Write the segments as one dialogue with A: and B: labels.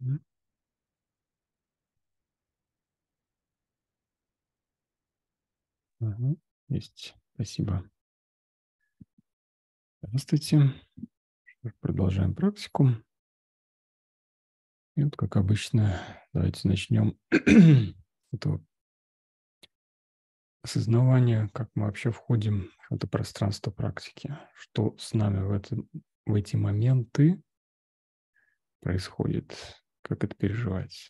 A: Ага, есть. Спасибо. Здравствуйте. Продолжаем практику. И вот, как обычно, давайте начнем с этого осознавания, как мы вообще входим в это пространство практики, что с нами в эти моменты происходит, как это переживать.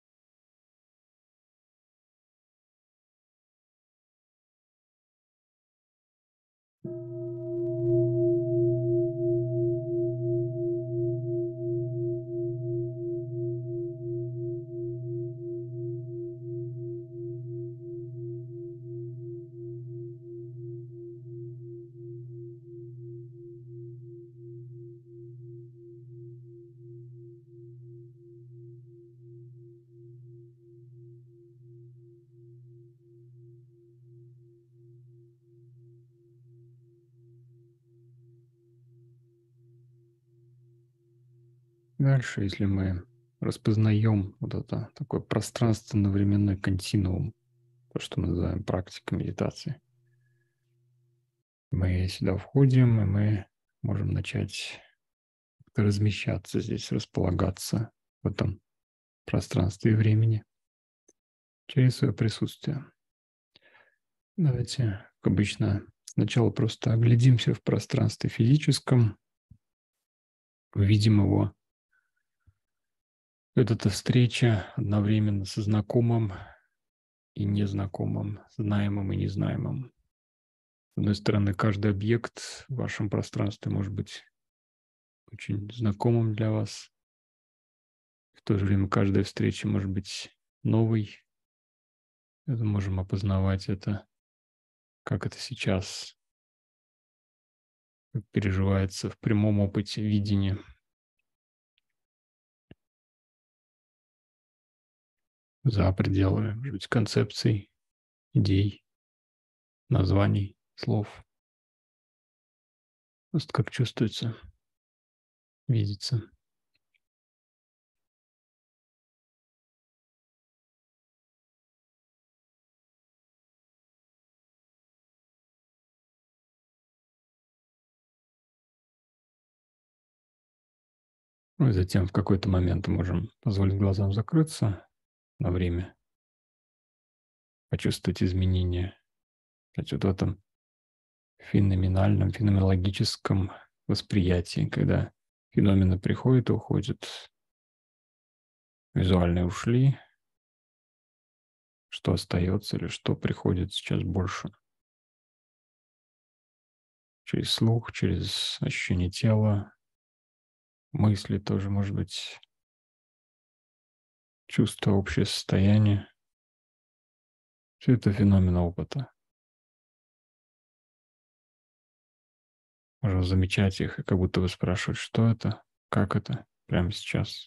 A: Дальше, если мы распознаем вот это такой пространственно-временной континуум, то, что мы называем практикой медитации, мы сюда входим, и мы можем начать размещаться здесь, располагаться в этом пространстве и времени через свое присутствие. Давайте, как обычно, сначала просто оглядимся в пространстве физическом, увидим его. Это встреча одновременно со знакомым и незнакомым, знаемым и незнаемым. С одной стороны, каждый объект в вашем пространстве может быть очень знакомым для вас. В то же время каждая встреча может быть новой. Это можем опознавать это, как это сейчас переживается в прямом опыте видения. За пределами, может быть, концепций, идей, названий, слов. Просто как чувствуется, видится. Ну и затем в какой-то момент можем позволить глазам закрыться на время, почувствовать изменения. Кстати, вот в этом феноменальном, феноменологическом восприятии, когда феномены приходят и уходят, визуальные ушли, что остается или что приходит сейчас больше. Через слух, через ощущение тела, мысли тоже, может быть, чувство, общее состояние. Все это феномен опыта. Можно замечать их и как будто бы спрашивать, что это, как это прямо сейчас.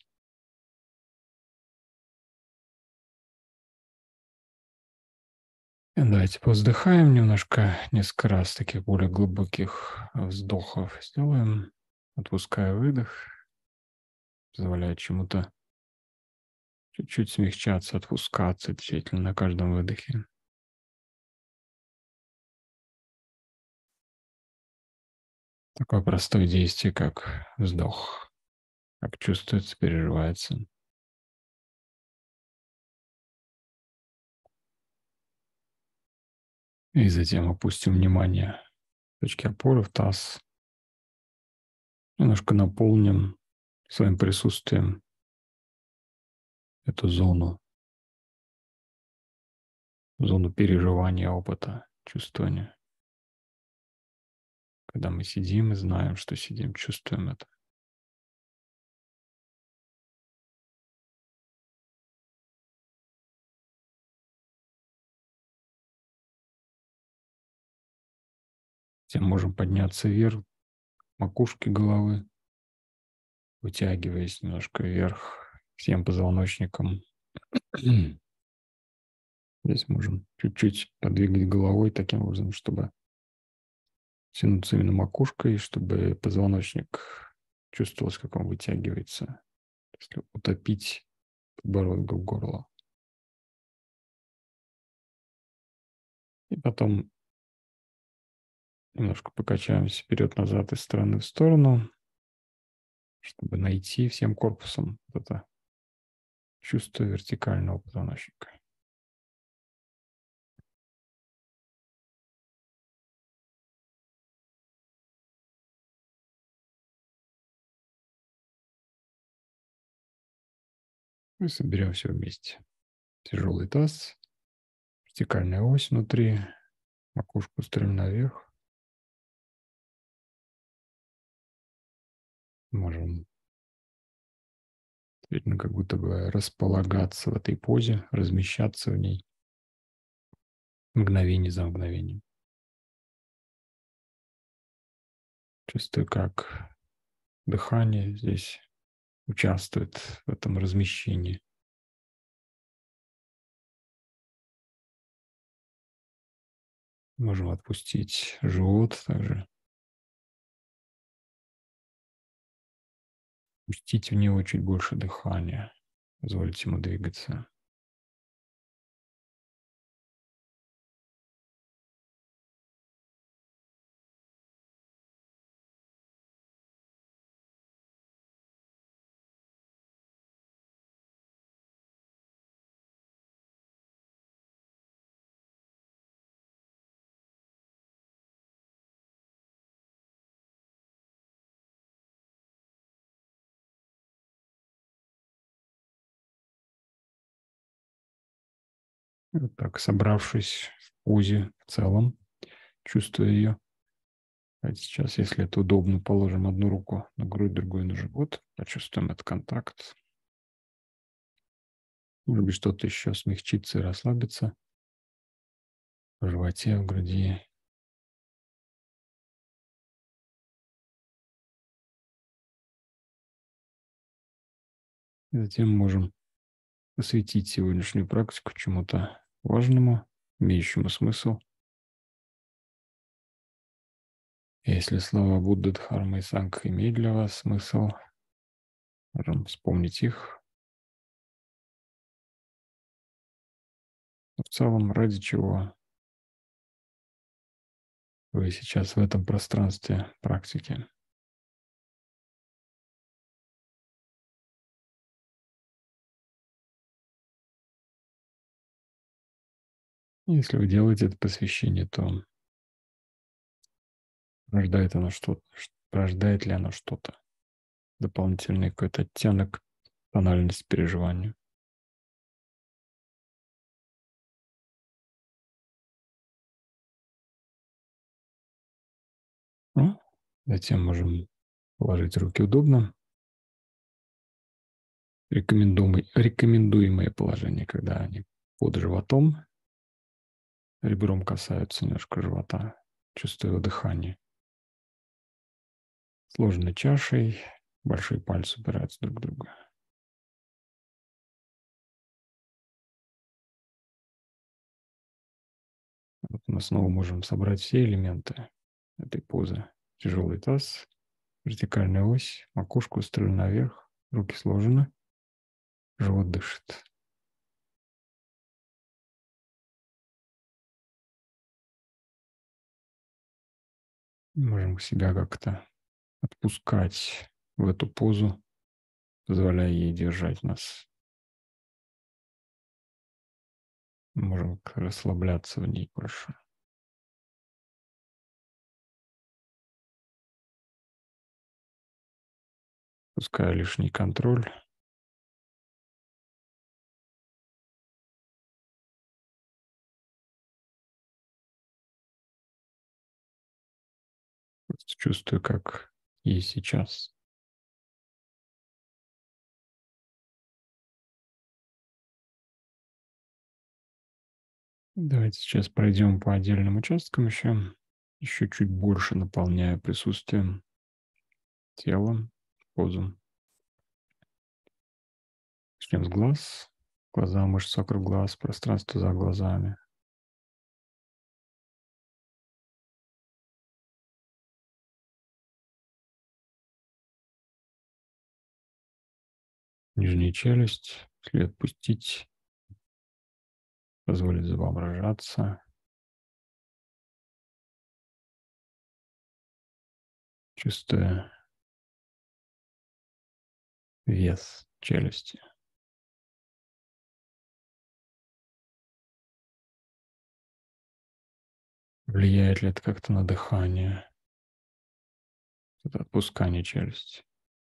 A: И давайте повздыхаем немножко, несколько раз таких более глубоких вздохов сделаем, отпуская выдох, позволяя чему-то чуть-чуть смягчаться, отпускаться действительно на каждом выдохе. Такое простое действие, как вздох, как чувствуется, переживается. И затем опустим внимание в точке опоры в таз. Немножко наполним своим присутствием эту зону переживания опыта, чувствования. Когда мы сидим и знаем, что сидим, чувствуем это. Затем можем подняться вверх, макушки головы, вытягиваясь немножко вверх всем позвоночником. Здесь можем чуть-чуть подвигать головой таким образом, чтобы тянуться именно макушкой, чтобы позвоночник чувствовался, как он вытягивается. если утопить подбородок в горло. И потом немножко покачаемся вперед-назад из стороны в сторону, чтобы найти всем корпусом вот это чувство вертикального позвоночника. И соберем все вместе. Тяжелый таз, вертикальная ось внутри, макушку устремим наверх. Можем действительно как будто бы располагаться в этой позе, размещаться в ней мгновение за мгновением. Чувствую, как дыхание здесь участвует в этом размещении. Можем отпустить живот также. Пустить в него чуть больше дыхания. Позволить ему двигаться. И вот так, собравшись в позе в целом, чувствуя ее. А сейчас, если это удобно, положим одну руку на грудь, другую на живот. Почувствуем этот контакт. Может быть, что-то еще смягчится и расслабится в животе, в груди. И затем можем посвятить сегодняшнюю практику чему-то важному, имеющему смысл. Если слова Будды, Дхарма и Сангха имеют для вас смысл, можем вспомнить их. Но в целом, ради чего вы сейчас в этом пространстве практики. Если вы делаете это посвящение, то рождает ли оно что-то? Дополнительный какой-то оттенок, тональность переживанию. Ну, затем можем положить руки удобно. Рекомендуемое положение, когда они под животом, ребром касаются немножко живота, чувствуя его дыхание. Сложенной чашей, большие пальцы упираются друг в друга. Вот мы снова можем собрать все элементы этой позы. Тяжелый таз, вертикальная ось, макушку устроена наверх, руки сложены, живот дышит. Можем себя как-то отпускать в эту позу, позволяя ей держать нас. Можем расслабляться в ней больше. Пускай лишний контроль. Просто чувствую, как есть сейчас. Давайте сейчас пройдем по отдельным участкам еще чуть больше наполняя присутствием тела, позу. Начнем с глаз. Глаза, мышцы вокруг глаз, пространство за глазами. Нижняя челюсть, если отпустить, позволить зубам разжаться, чувствуя вес челюсти. Влияет ли это как-то на дыхание, это отпускание челюсти?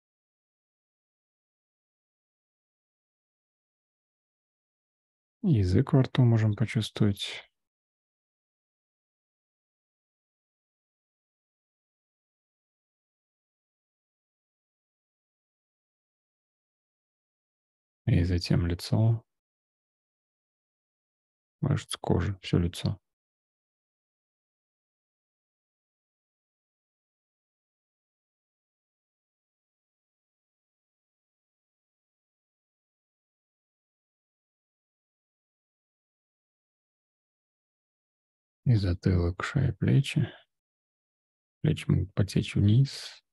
A: Язык во рту можем почувствовать. И затем лицо, мышцы кожи, все лицо. И затылок, шея, плечи. Плечи могут потечь вниз,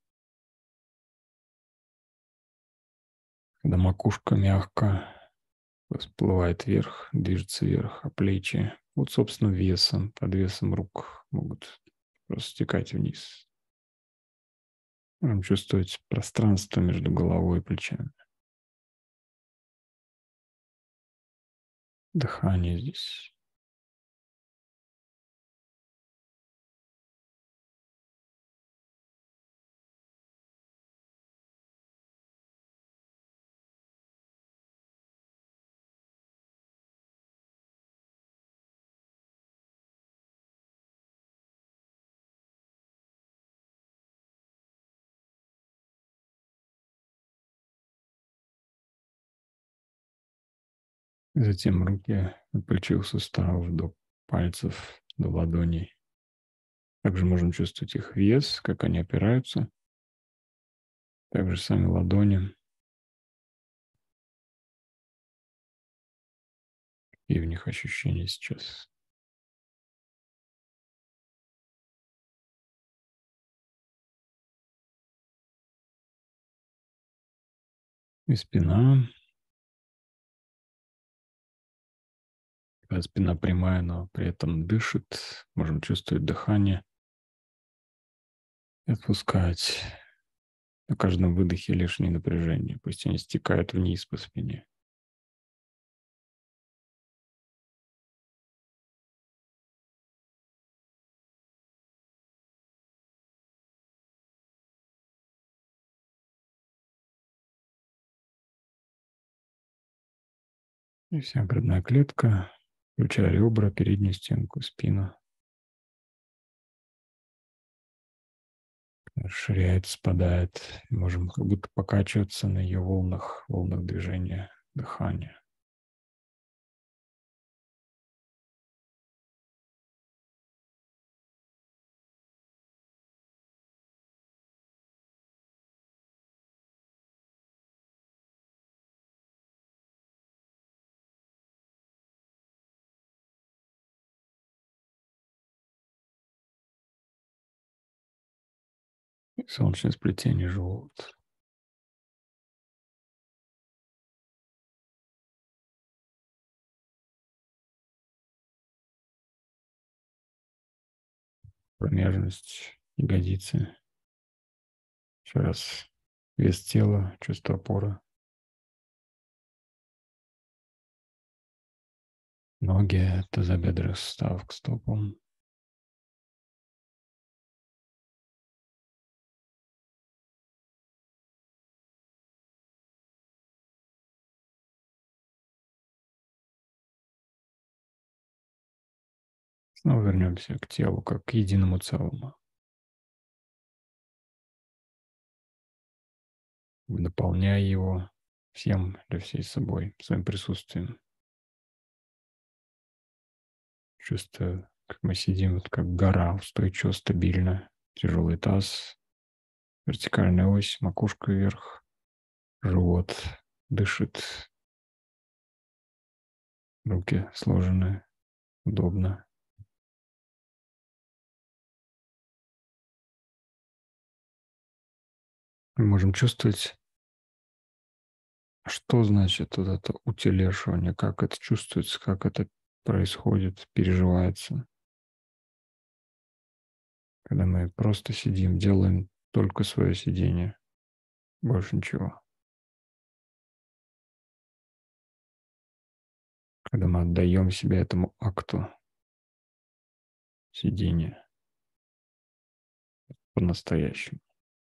A: когда макушка мягко всплывает вверх, движется вверх, а плечи вот, собственно, весом, под весом рук могут просто стекать вниз. Можем чувствовать пространство между головой и плечами. Дыхание здесь. Затем руки от плечевых суставов до пальцев, до ладоней. Также можем чувствовать их вес, как они опираются. Также сами ладони и в них ощущения сейчас. И спина. Когда спина прямая, но при этом дышит. Можем чувствовать дыхание. И отпускать на каждом выдохе лишнее напряжение. Пусть они стекают вниз по спине. И вся грудная клетка, включая ребра, переднюю стенку, спину, расширяется, спадает. И можем как будто покачиваться на ее волнах, волнах движения, дыхания. И солнечное сплетение, живот. Промежность, ягодицы. Еще раз. Вес тела, чувство опоры. Ноги, тазобедренный сустав к стопам. Снова вернемся к телу, как к единому целому, наполняя его всем или всей собой, своим присутствием. Чувствуя, как мы сидим, вот как гора, устойчиво, стабильно, тяжелый таз, вертикальная ось, макушка вверх, живот дышит, руки сложены, удобно. Мы можем чувствовать Что значит вот это утилешивание? Как это чувствуется, как это происходит, переживается? Когда мы просто сидим, делаем только свое сидение, больше ничего. Когда мы отдаем себя этому акту сидения по-настоящему.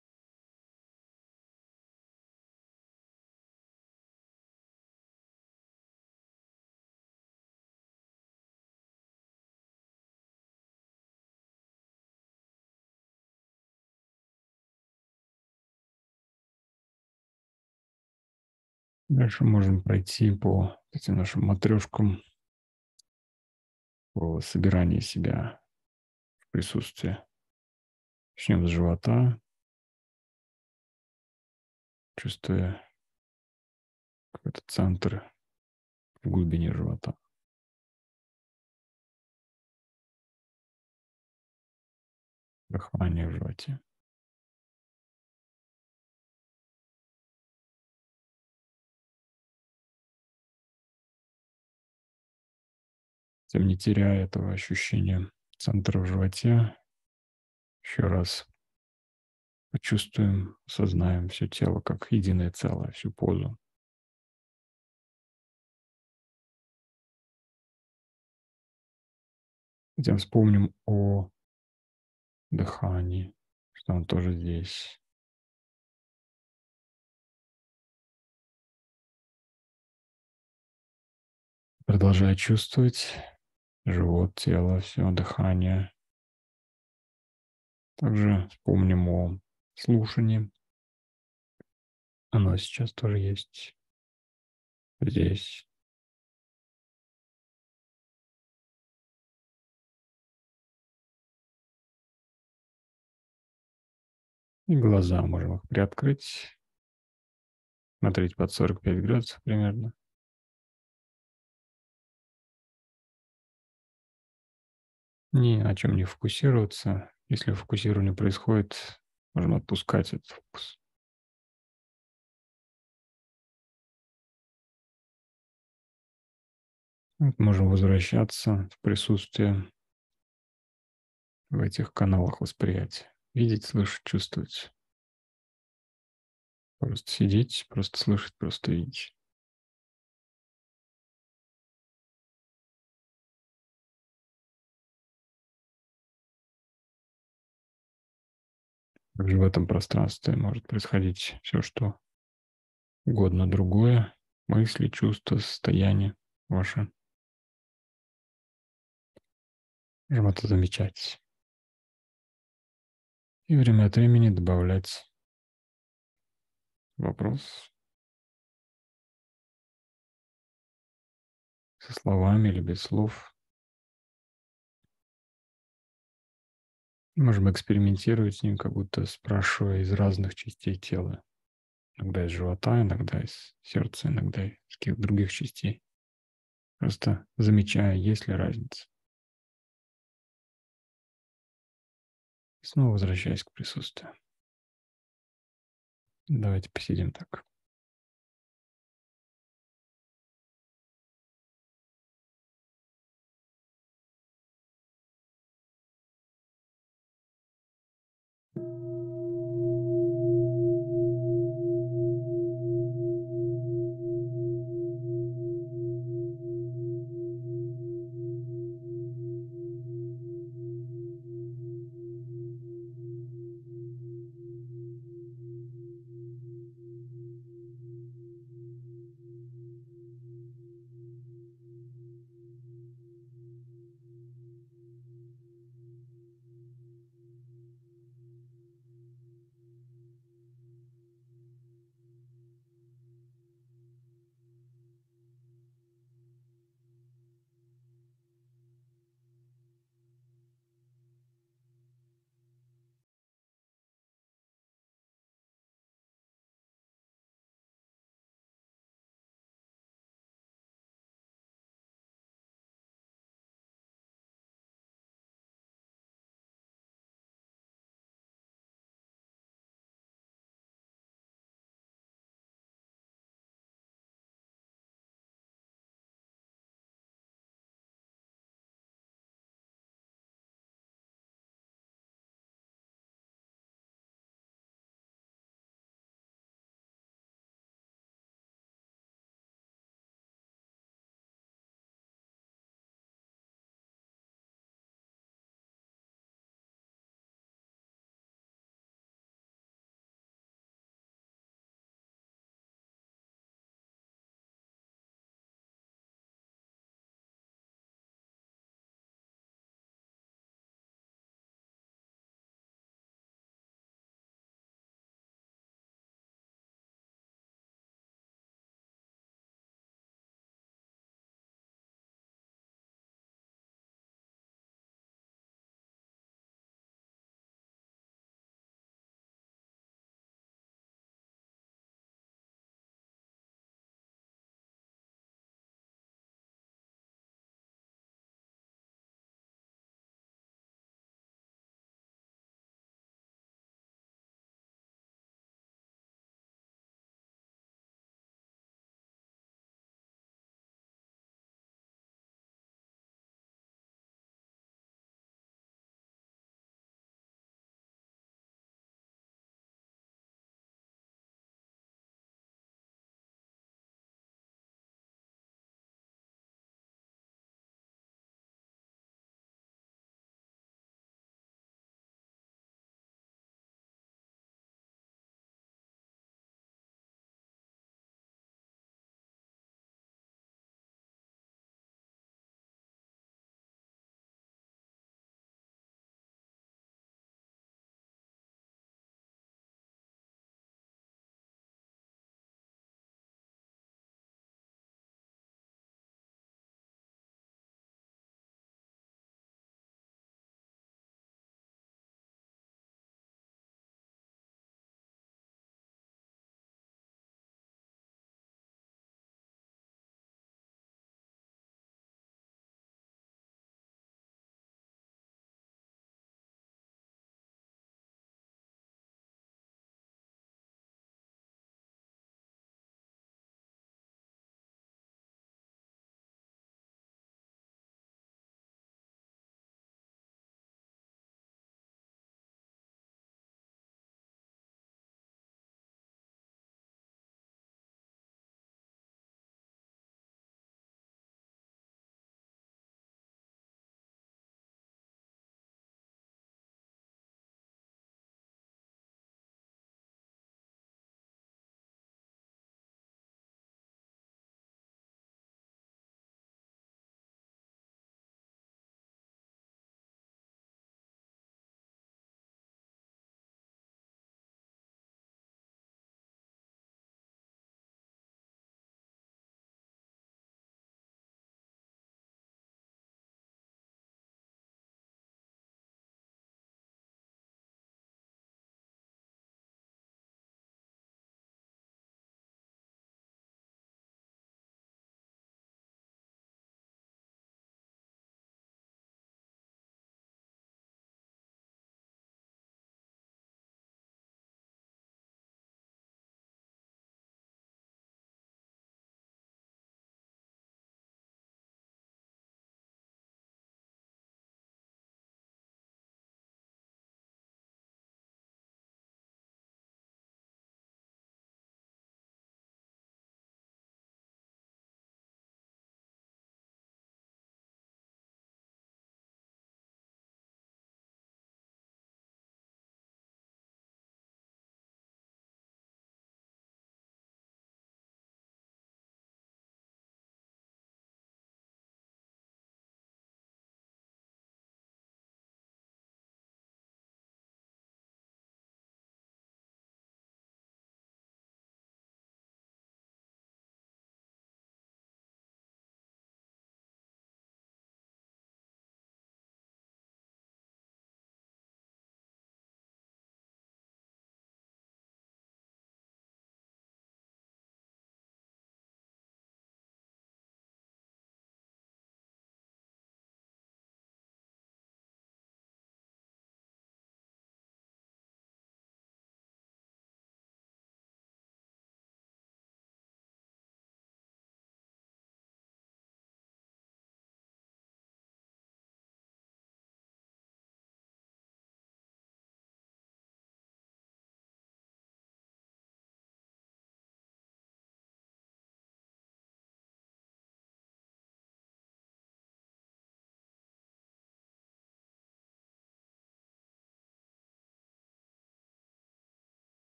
A: Дальше можем пройти по этим нашим матрешкам, по собиранию себя в присутствии. Начнем с живота, чувствуя какой-то центр в глубине живота. Дыхание в животе. Тем не теряя этого ощущения центра в животе, еще раз почувствуем, осознаем все тело как единое целое, всю позу. Затем вспомним о дыхании, что он тоже здесь. Продолжая чувствовать живот, тело, все, дыхание. Также вспомним о слушании. Оно сейчас тоже есть здесь. И глаза можем их приоткрыть, смотреть под 45 градусов примерно. Ни о чем не фокусироваться. Если фокусирование происходит, можем отпускать этот фокус. Вот можем возвращаться в присутствие в этих каналах восприятия. Видеть, слышать, чувствовать. Просто сидеть, просто слышать, просто видеть. Также в этом пространстве может происходить все, что угодно другое. Мысли, чувства, состояние ваше. Можем это замечать. И время от времени добавлять вопрос со словами или без слов. Можем экспериментировать с ним, как будто спрашивая из разных частей тела. Иногда из живота, иногда из сердца, иногда из каких-то других частей. Просто замечая, есть ли разница. И снова возвращаясь к присутствию. Давайте посидим так.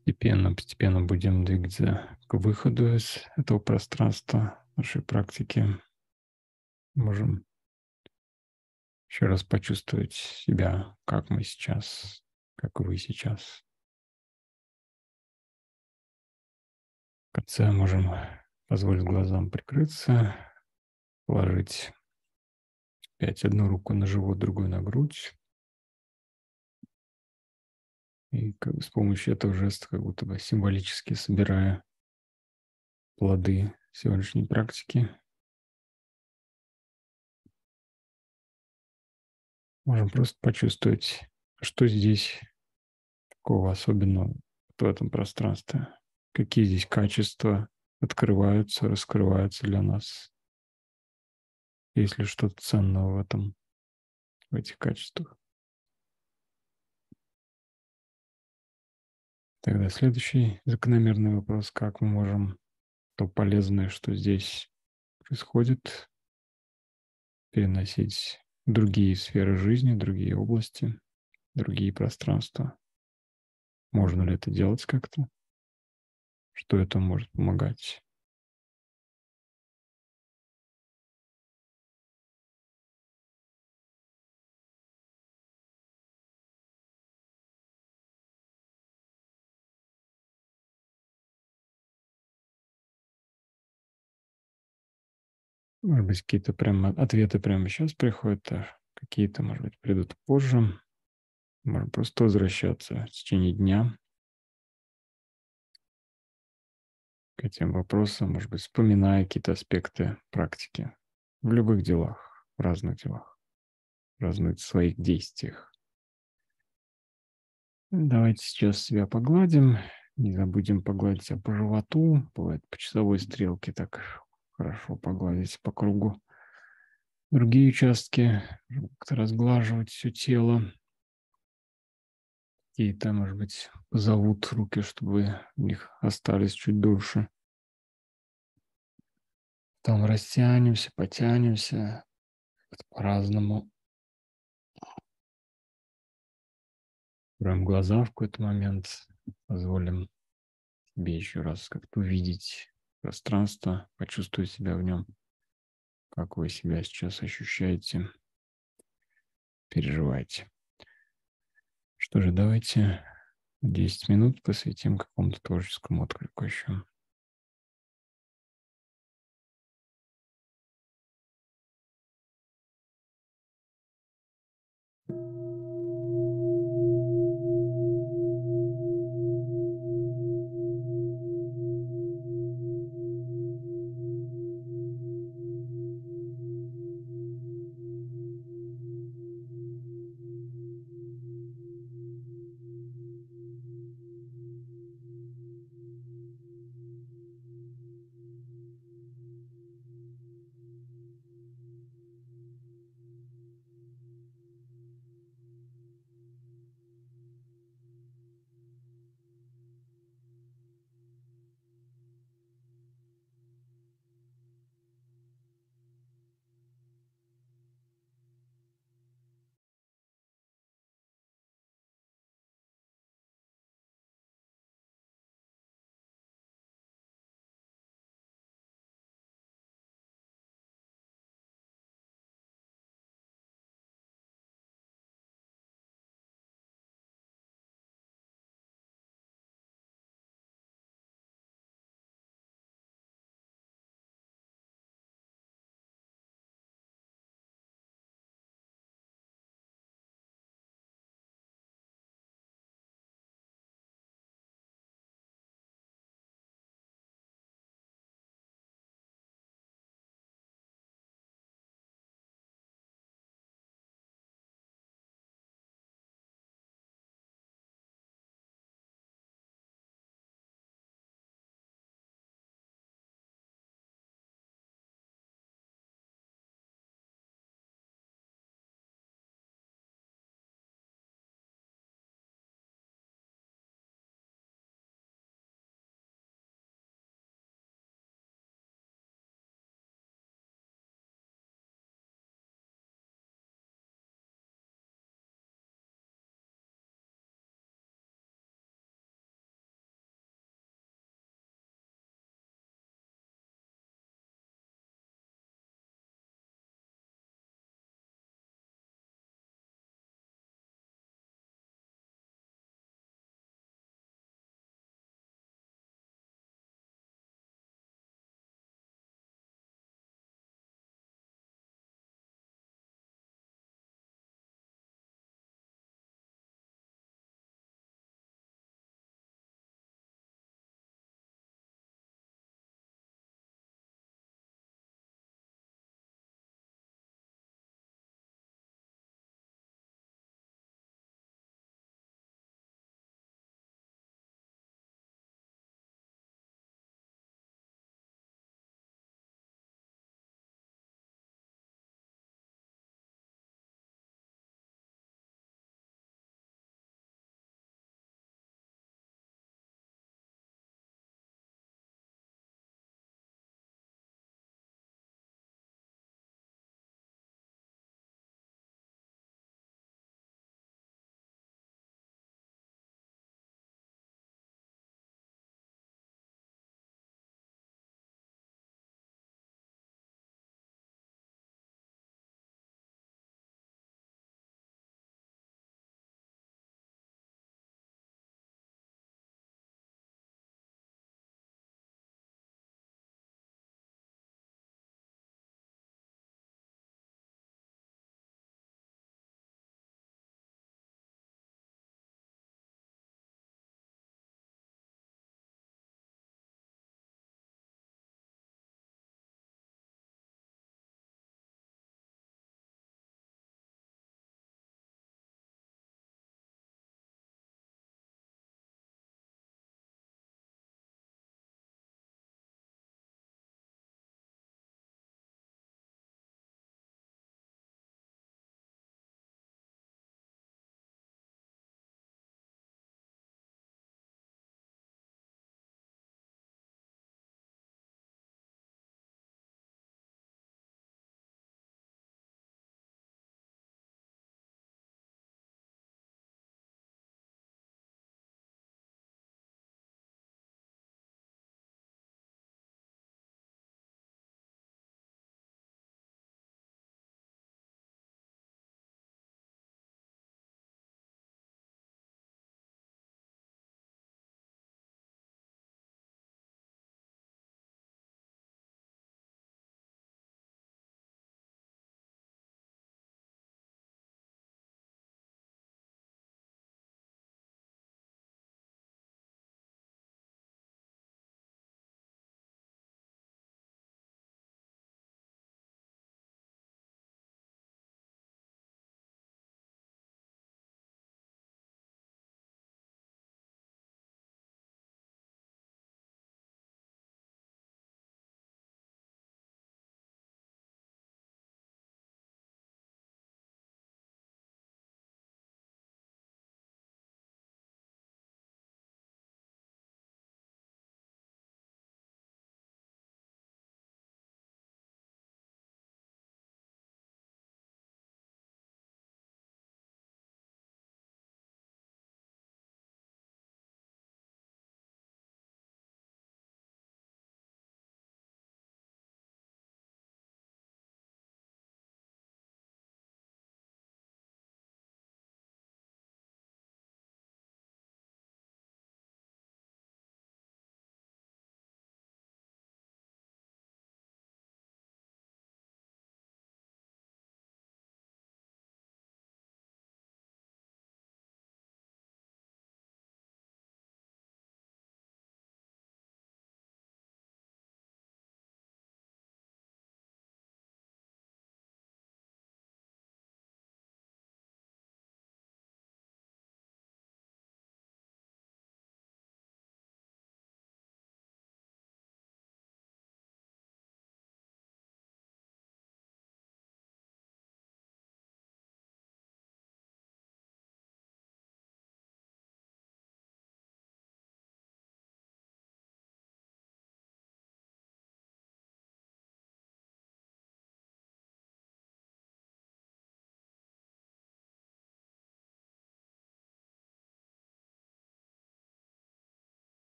A: Постепенно будем двигаться к выходу из этого пространства нашей практики. Можем еще раз почувствовать себя, как мы сейчас, как вы сейчас. В конце можем позволить глазам прикрыться, положить опять одну руку на живот, другую на грудь. И с помощью этого жеста как будто бы символически собирая плоды сегодняшней практики, можем просто почувствовать, что здесь такого особенного в этом пространстве, какие здесь качества открываются, раскрываются для нас, есть ли что-то ценного в этих качествах. Тогда следующий закономерный вопрос: как мы можем то полезное, что здесь происходит, переносить в другие сферы жизни, другие области, другие пространства? Можно ли это делать как-то? Что это может помогать? Может быть, какие-то прямо ответы прямо сейчас приходят, а какие-то, может быть, придут позже. Можно просто возвращаться в течение дня к этим вопросам, может быть, вспоминая какие-то аспекты практики в любых делах, в разных своих действиях. Давайте сейчас себя погладим. Не забудем погладить себя по животу. Бывает, по часовой стрелке так хорошо погладить по кругу. Другие участки, как-то разглаживать все тело. Какие-то, может быть, позовут руки, чтобы в них остались чуть дольше. Потом растянемся, потянемся по-разному. Откроем глаза в какой-то момент. Позволим себе еще раз как-то увидеть пространство, почувствовать себя в нем. Как вы себя сейчас ощущаете, переживаете. Что же, давайте 10 минут посвятим какому-то творческому отклику еще.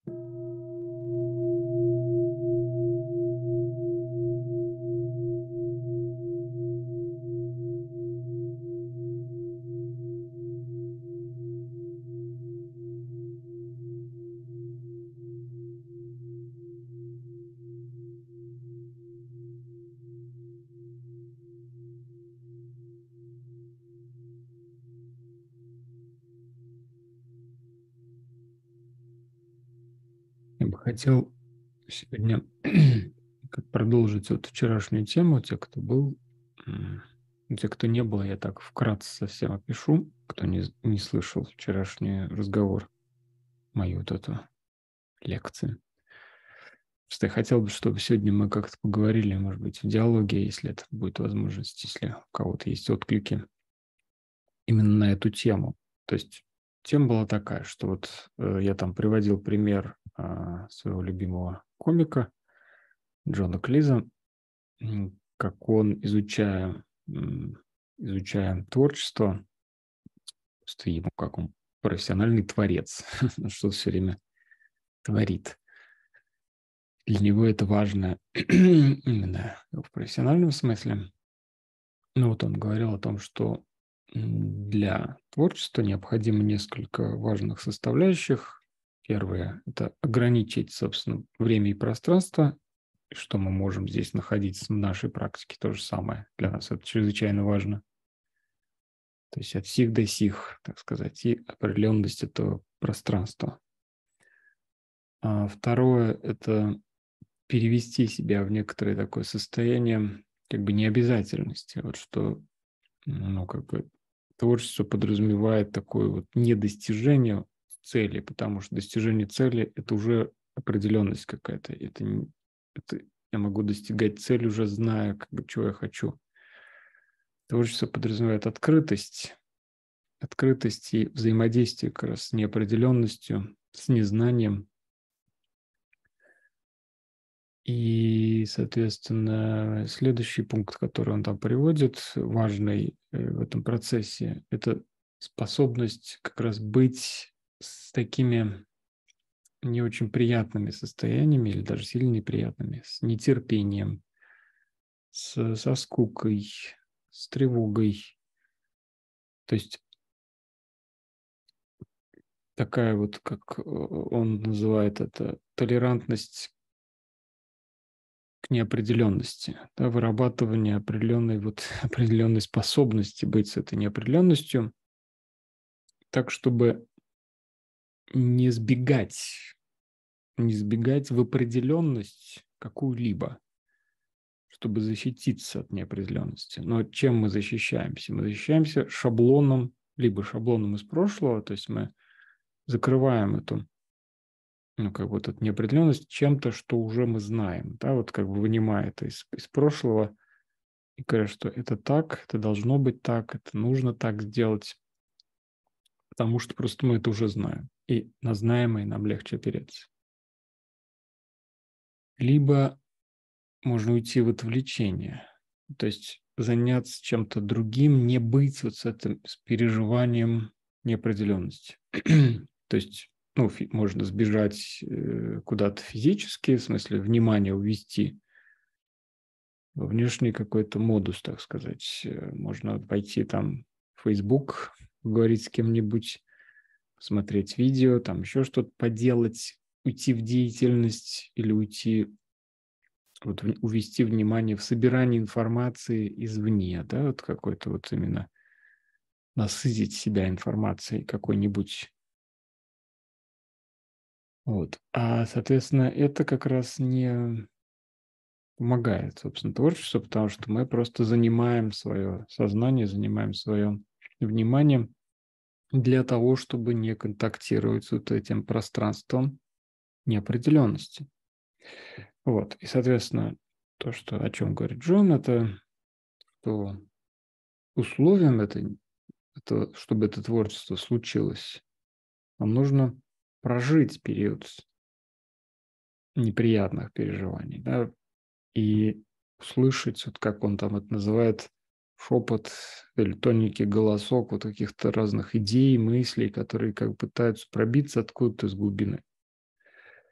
A: Я бы хотел сегодня как продолжить вот вчерашнюю тему. Те, кто был, те, кто не был, я так вкратце совсем опишу, кто не слышал вчерашний разговор, мою вот эту лекцию. Просто я хотел бы, чтобы сегодня мы как-то поговорили, может быть, в диалоге, если это будет возможность, если у кого-то есть отклики именно на эту тему. То есть тема была такая, что вот я там приводил пример своего любимого комика Джона Клиза, как он, изучая творчество, просто ему как он профессиональный творец, что все время творит. Для него это важно именно в профессиональном смысле. Ну вот он говорил о том, что для творчества необходимо несколько важных составляющих. Первое – это ограничить, собственно, время и пространство, что мы можем здесь находить в нашей практике, то же самое. Для нас это чрезвычайно важно. То есть от сих до сих, так сказать, и определенность этого пространства. А второе – это перевести себя в некоторое такое состояние как бы необязательности. Вот что, ну, как бы творчество подразумевает такое вот недостижение цели, потому что достижение цели – это уже определенность какая-то. Это я могу достигать цели, уже зная, как бы, чего я хочу. Творчество подразумевает открытость и взаимодействие как раз с неопределенностью, с незнанием. И, соответственно, следующий пункт, который он там приводит, важный в этом процессе, это способность как раз быть с такими не очень приятными состояниями или даже сильно неприятными, с нетерпением, со скукой, с тревогой. То есть такая вот, как он называет это, толерантность к неопределенности, да, вырабатывание определенной способности быть с этой неопределенностью, так, чтобы не сбегать в определенность какую-либо, чтобы защититься от неопределенности. Но чем мы защищаемся? Мы защищаемся шаблоном, либо шаблоном из прошлого, то есть мы закрываем эту, ну, как бы вот эту неопределенность чем-то, что уже мы знаем, да, вот как бы вынимая это из прошлого и говоря, что это так, это должно быть так, это нужно так сделать, потому что просто мы это уже знаем, и на знаемое нам легче опереться. Либо можно уйти в отвлечение, то есть заняться чем-то другим, не быть вот с этим с переживанием неопределенности. То есть, ну, можно сбежать куда-то физически, в смысле внимание увести во внешний какой-то модус, так сказать. Можно пойти там в Facebook, говорить с кем-нибудь, смотреть видео, там еще что-то поделать, уйти в деятельность или вот увести внимание в собирание информации извне, да, вот какой-то вот именно насытить себя информацией какой-нибудь. Вот. А, соответственно, это как раз не помогает, собственно, творчеству, потому что мы просто занимаем свое сознание, занимаем свое внимание для того, чтобы не контактировать с вот этим пространством неопределенности. Вот. И, соответственно, то, о чем говорит Джон, это что условием чтобы это творчество случилось, нам нужно прожить период неприятных переживаний, да, и услышать, вот как он там это называет, шепот или тоненький голосок вот каких-то разных идей, мыслей, которые как бы пытаются пробиться откуда-то из глубины.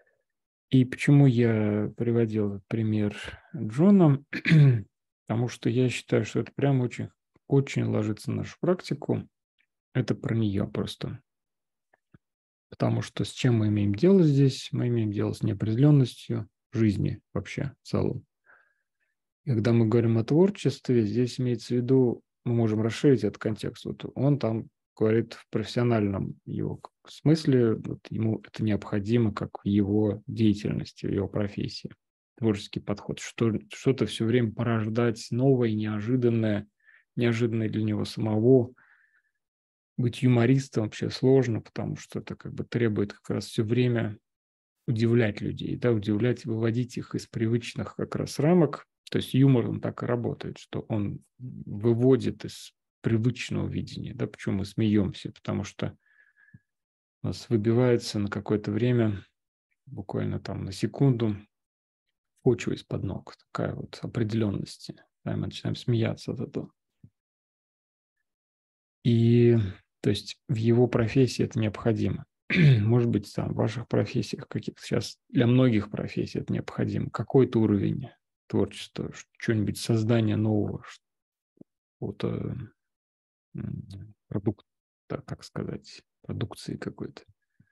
A: И почему я приводил этот пример Джона? Потому что я считаю, что это прям очень, очень ложится в нашу практику. Это про нее просто. Потому что с чем мы имеем дело здесь? Мы имеем дело с неопределенностью жизни вообще в целом. Когда мы говорим о творчестве, здесь имеется в виду, мы можем расширить этот контекст. Вот он там говорит в профессиональном его смысле, вот ему это необходимо как в его деятельности, в его профессии. Творческий подход. Что-то все время порождать новое, неожиданное для него самого. Быть юмористом вообще сложно, потому что это как бы требует как раз все время удивлять людей, да, удивлять, выводить их из привычных как раз рамок. То есть юмор, он так и работает, что он выводит из привычного видения. Да, почему мы смеемся? Потому что у нас выбивается на какое-то время, буквально там на секунду, почва из-под ног, такая вот определенности. Да, мы начинаем смеяться от этого. И то есть в его профессии это необходимо. Может быть, там в ваших профессиях каких-то сейчас, для многих профессий это необходимо. Какой-то уровень творчества, что-нибудь создание нового, какого-то продукта, так сказать, продукции какой-то.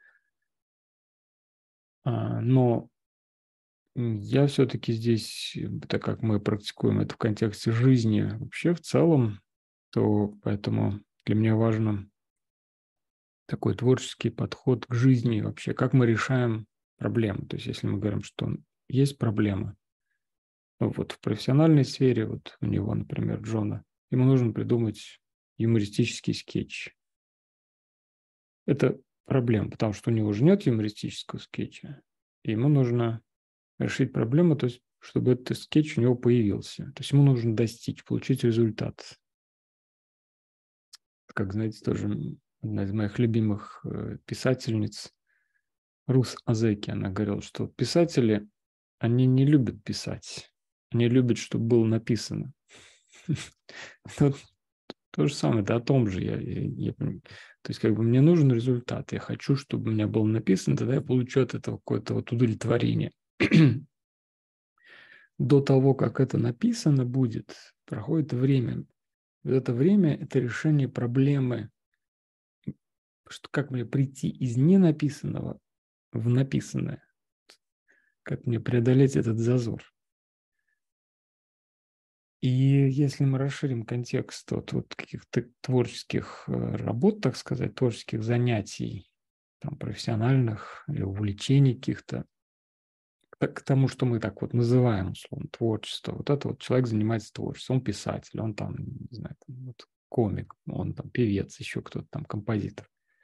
A: Но я все-таки здесь, так как мы практикуем это в контексте жизни вообще в целом, то поэтому для меня важно такой творческий подход к жизни вообще, как мы решаем проблемы. То есть если мы говорим, что есть проблема, вот в профессиональной сфере, вот у него, например, Джона, ему нужно придумать юмористический скетч. Это проблема, потому что у него же нет юмористического скетча, и ему нужно решить проблему, то есть чтобы этот скетч у него появился. То есть ему нужно достичь, получить результат. Как, знаете, тоже одна из моих любимых писательниц, Рус Азеки, она говорила, что писатели, они не любят писать, они любят, чтобы было написано. То же самое, это о том же. То есть как бы мне нужен результат, я хочу, чтобы у меня было написано, тогда я получу от этого какое-то вот удовлетворение. До того, как это написано будет, проходит время. Вот это время – это решение проблемы, что как мне прийти из ненаписанного в написанное, как мне преодолеть этот зазор. И если мы расширим контекст вот каких-то творческих работ, так сказать, творческих занятий, там, профессиональных или увлечений каких-то, к тому, что мы так вот называем, условно, творчество. Вот это вот человек занимается творчеством, он писатель, он там, не знаю, там, вот, комик, он там певец, еще кто-то там, композитор.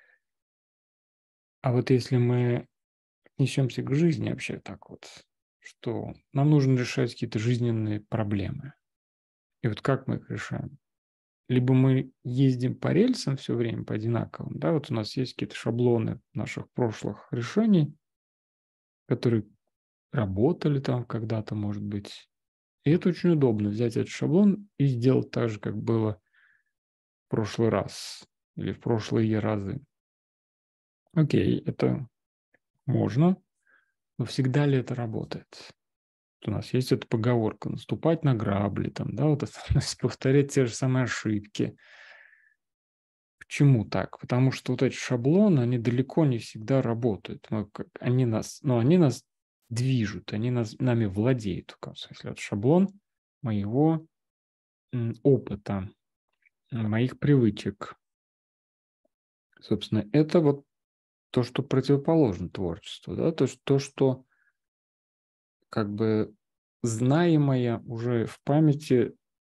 A: А вот если мы несемся к жизни вообще так вот, что нам нужно решать какие-то жизненные проблемы. И вот как мы их решаем? Либо мы ездим по рельсам все время, по одинаковым, да, вот у нас есть какие-то шаблоны наших прошлых решений, которые работали там когда-то, может быть. И это очень удобно, взять этот шаблон и сделать так же, как было в прошлый раз или в прошлые разы. Окей, это можно, но всегда ли это работает? У нас есть эта поговорка «наступать на грабли», там, да, вот это, повторять те же самые ошибки. Почему так? Потому что вот эти шаблоны, они далеко не всегда работают. Они нас движут, они нами владеют. В каком смысле? Это шаблон моего опыта, моих привычек. Собственно, это вот то, что противоположно творчеству, да, то, что как бы знаемое уже в памяти,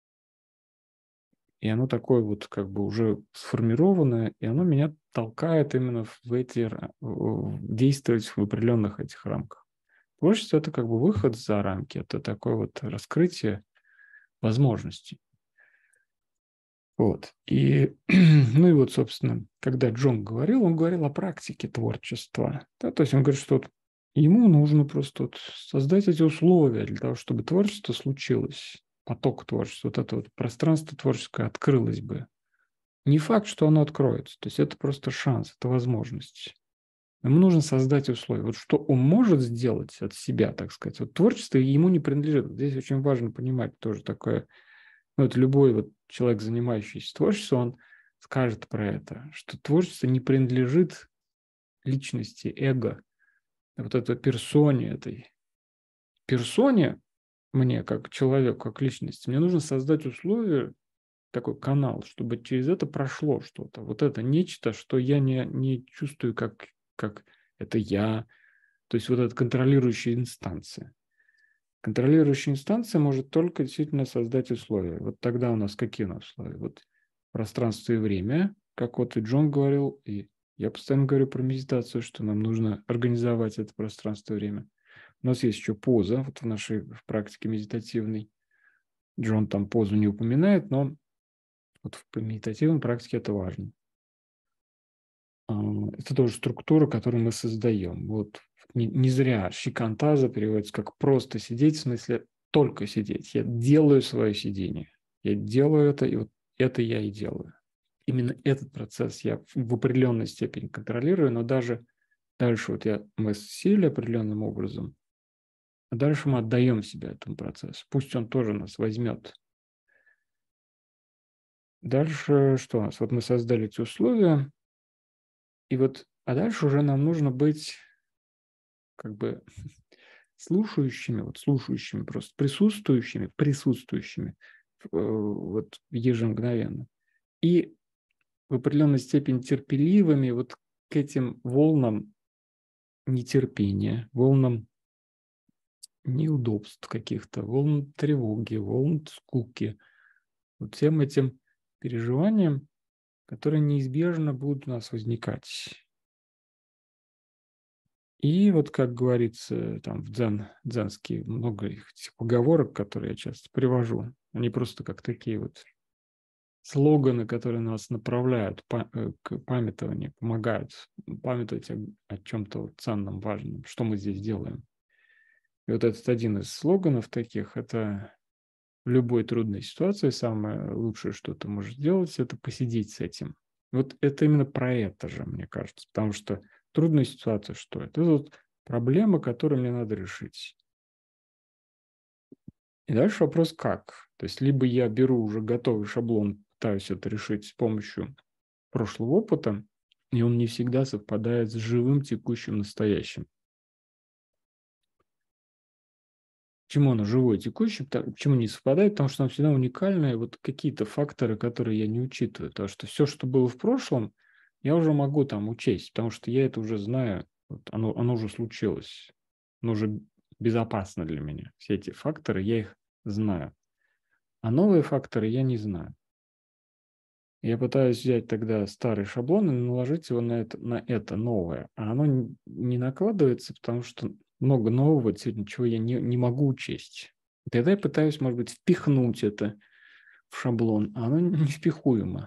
A: и оно такое вот как бы уже сформированное, и оно меня толкает именно действовать в определенных этих рамках. Творчество – это как бы выход за рамки, это такое вот раскрытие возможностей. Вот. И, ну и вот, собственно, когда Джон говорил, он говорил о практике творчества. Да? То есть он говорит, что вот ему нужно просто вот создать эти условия для того, чтобы творчество случилось, поток творчества, вот это вот пространство творческое открылось бы. Не факт, что оно откроется. То есть это просто шанс, это возможность. Ему нужно создать условия. Вот что он может сделать от себя, так сказать. Вот творчество ему не принадлежит. Здесь очень важно понимать тоже такое. Ну, вот любой вот человек, занимающийся творчеством, он скажет про это, что творчество не принадлежит личности, эго, вот этой персоне мне, как человеку, как личности, мне нужно создать условия, такой канал, чтобы через это прошло что-то. Вот это нечто, что я не чувствую, как это я. То есть вот эта контролирующая инстанция. Контролирующая инстанция может только действительно создать условия. Вот тогда у нас какие у нас условия? Вот пространство и время, как вот и Джон говорил, и я постоянно говорю про медитацию, что нам нужно организовать это пространство и время. У нас есть еще поза вот в практике медитативной. Джон там позу не упоминает, но вот в медитативной практике это важно. Это тоже структура, которую мы создаем. Вот не зря шикантаза переводится как просто сидеть, в смысле только сидеть. Я делаю свое сидение. Я делаю это, и вот это я и делаю. Именно этот процесс я в определенной степени контролирую, но даже дальше мы сели определенным образом, а дальше мы отдаем себя этому процессу. Пусть он тоже нас возьмет. Дальше что у нас? Вот мы создали эти условия, а дальше уже нам нужно быть как бы слушающими, просто присутствующими вот ежемгновенно. И в определенной степени терпеливыми вот к этим волнам нетерпения, волнам неудобств каких-то, волн тревоги, волн скуки, вот всем этим переживаниям, которые неизбежно будут у нас возникать. И вот, как говорится, там в дзенские много этих поговорок, которые я часто привожу, они просто как такие вот слоганы, которые нас направляют к памятованию, помогают памятовать о чем-то вот ценном, важном, что мы здесь делаем. И вот этот один из слоганов таких, это в любой трудной ситуации самое лучшее, что ты можешь сделать, это посидеть с этим. Вот это именно про это же, мне кажется, потому что трудная ситуация что это? Это вот проблема, которую мне надо решить. И дальше вопрос как? То есть либо я беру уже готовый шаблон, пытаюсь это решить с помощью прошлого опыта, и он не всегда совпадает с живым текущим настоящим. Почему оно живое, текущее? Почему не совпадает? Потому что оно всегда уникальное. Вот какие-то факторы, которые я не учитываю. Потому что все, что было в прошлом, я уже могу там учесть, потому что я это уже знаю. Вот оно уже случилось. Оно уже безопасно для меня. Все эти факторы, я их знаю. А новые факторы я не знаю. Я пытаюсь взять тогда старый шаблон и наложить его на это новое. А оно не накладывается, потому что много нового, действительно, чего я не могу учесть. И тогда я пытаюсь, может быть, впихнуть это в шаблон, а оно не впихуемо.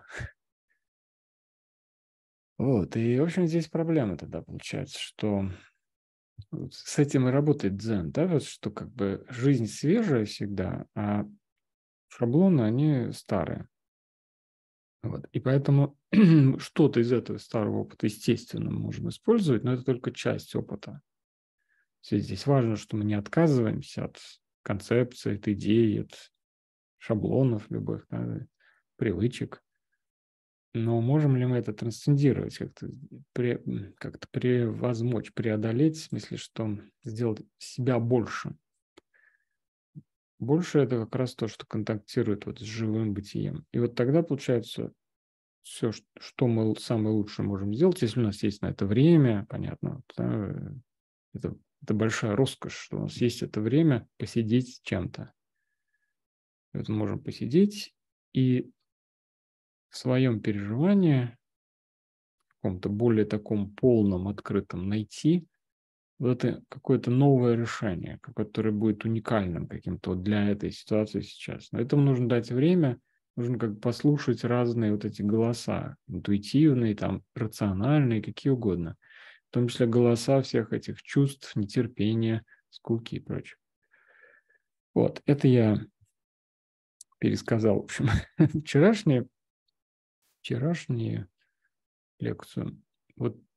A: Вот, и, в общем, здесь проблема тогда получается, что с этим и работает дзен, да, вот что как бы жизнь свежая всегда, а шаблоны, они старые. Вот. И поэтому что-то из этого старого опыта, естественно, мы можем использовать, но это только часть опыта. Здесь важно, что мы не отказываемся от концепции, от идей, от шаблонов любых, да, привычек. Но можем ли мы это трансцендировать, как-то превозмочь, преодолеть, в смысле, что сделать себя больше? Больше это как раз то, что контактирует вот с живым бытием. И вот тогда получается все, что мы самое лучшее можем сделать, если у нас есть на это время, понятно, да, это большая роскошь, что у нас есть это время посидеть с чем-то. Вот мы можем посидеть и в своем переживании, в каком-то более таком полном, открытом, найти вот это какое-то новое решение, которое будет уникальным каким-то вот для этой ситуации сейчас. Но этому нужно дать время, нужно как бы послушать разные вот эти голоса, интуитивные, там, рациональные, какие угодно. В том числе голоса всех этих чувств, нетерпения, скуки и прочее. Вот, это я пересказал, в общем, вчерашнюю лекцию. Вот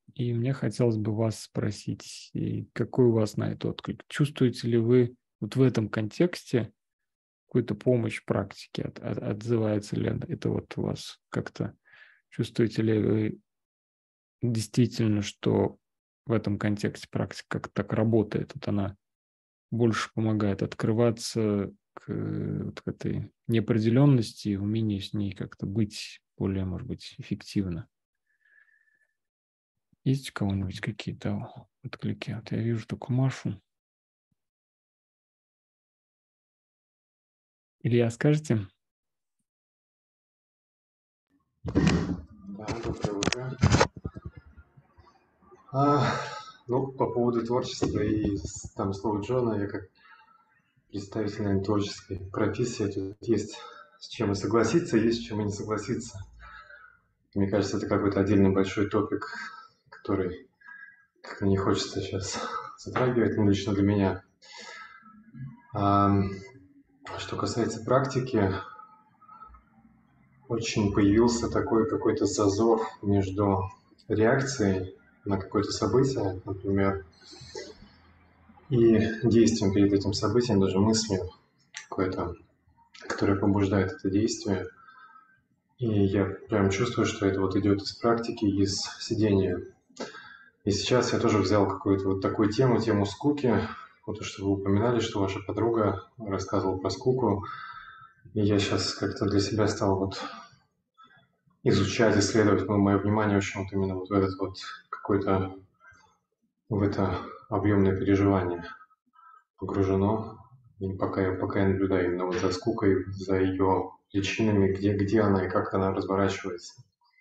A: И мне хотелось бы вас спросить, какой у вас на это отклик? Чувствуете ли вы вот в этом контексте какую-то помощь практике? Отзывается ли это вот у вас как-то? Чувствуете ли вы действительно, что в этом контексте практика как так работает? Вот она больше помогает открываться вот к этой неопределенности и умению с ней как-то быть более, может быть, эффективно. Есть у кого-нибудь какие-то отклики? Вот я вижу только Машу. Илья, скажете?
B: Да, доброе утро. Ну, по поводу творчества и там слова Джона, я как представитель, наверное, творческой профессии, тут есть с чем и согласиться, есть с чем и не согласиться. Мне кажется, это какой-то отдельный большой топик, который как-то не хочется сейчас затрагивать, ну, лично для меня. А что касается практики, очень появился такой какой-то зазор между реакцией на какое-то событие, например, и действием перед этим событием, даже мыслью какой-то, которая побуждает это действие. И я прям чувствую, что это вот идет из практики, из сидения. И сейчас я тоже взял какую-то вот такую тему скуки. Вот то, что вы упоминали, что ваша подруга рассказывала про скуку. И я сейчас как-то для себя стал вот изучать, исследовать, но мое внимание очень вот именно вот в этот вот какой-то, в это объемное переживание погружено. И пока я наблюдаю именно вот за скукой, за ее причинами, где она и как она разворачивается.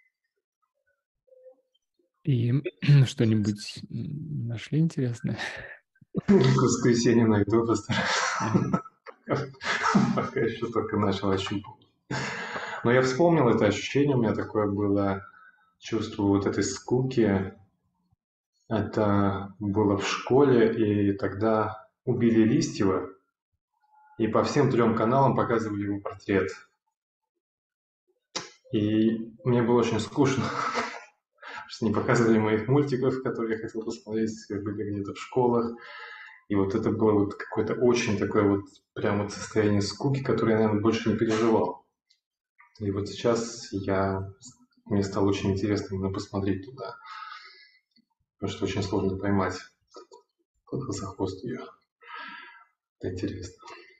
A: И что-нибудь нашли интересное?
B: В воскресенье найду, постараюсь.
A: Ага.
B: Пока еще только начал ощупывать. Но я вспомнил это ощущение, у меня такое было чувство вот этой скуки. Это было в школе, и тогда убили Листьева, и по всем 3 каналам показывали его портрет. И мне было очень скучно, что не показывали моих мультиков, которые я хотел посмотреть, были где-то в школах. И вот это было вот какое-то очень такое вот прям вот состояние скуки, которое я, наверное, больше не переживал. И вот сейчас мне стало очень интересно именно посмотреть туда, потому что очень сложно поймать за хвост ее. Это интересно.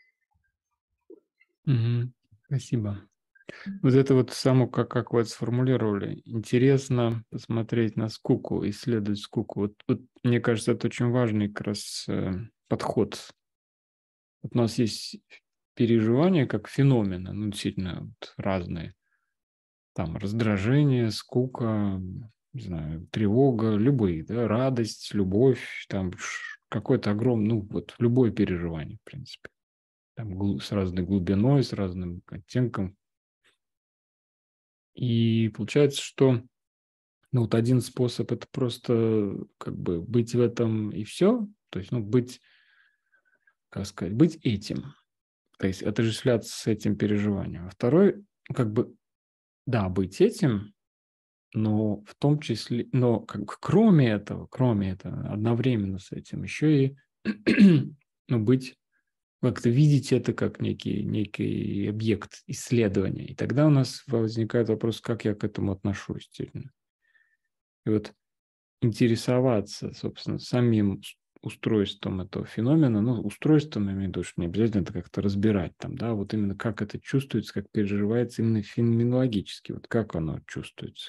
A: Мгм. Спасибо. Вот это вот само, как вы это сформулировали. Интересно посмотреть на скуку, исследовать скуку. Вот мне кажется, это очень важный как раз подход. Вот у нас есть переживания как феномены, ну, действительно вот разные. Там раздражение, скука, не знаю, тревога, любые, да, радость, любовь, там какой-то огромный, ну, вот любое переживание, в принципе. Там с разной глубиной, с разным оттенком. И получается, что ну, вот один способ – это просто как бы быть в этом и все. То есть, ну, быть, как сказать, быть этим. То есть отождествляться с этим переживанием. А второй, как бы, да, быть этим, но в том числе, но как бы кроме этого, одновременно с этим еще и ну, быть, как-то видеть это как некий объект исследования. И тогда у нас возникает вопрос, как я к этому отношусь. Действительно. И вот интересоваться, собственно, самим устройством этого феномена, ну, устройством, я имею в виду, что не обязательно это как-то разбирать там, да, вот именно как это чувствуется, как переживается именно феноменологически, вот как оно чувствуется.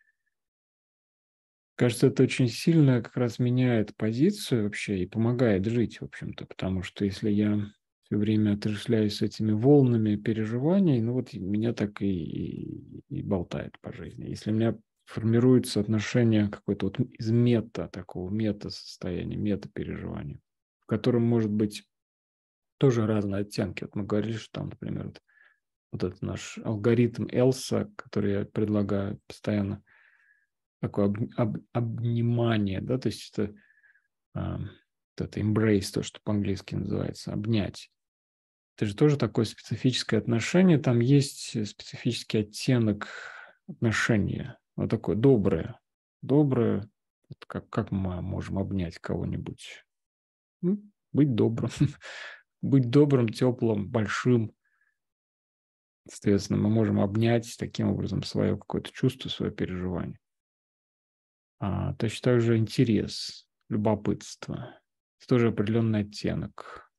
A: Кажется, это очень сильно как раз меняет позицию вообще и помогает жить, в общем-то, потому что если я все время отождествляюсь с этими волнами переживаний, ну вот меня так и болтает по жизни. Если у меня формируется отношение какое-то вот из такого мета-состояния, мета-переживания, в котором может быть тоже разные оттенки. Вот мы говорили, что там, например, вот этот наш алгоритм Элса, который я предлагаю постоянно, такое обнимание, да, то есть это, вот это embrace, то, что по-английски называется, обнять. Это же тоже такое специфическое отношение, там есть специфический оттенок отношения, вот такое доброе, Как мы можем обнять кого-нибудь? Быть добрым. Быть добрым, теплым, большим. Соответственно, мы можем обнять таким образом свое какое-то чувство, свое переживание. Точно так же интерес, любопытство. Это тоже определенный оттенок.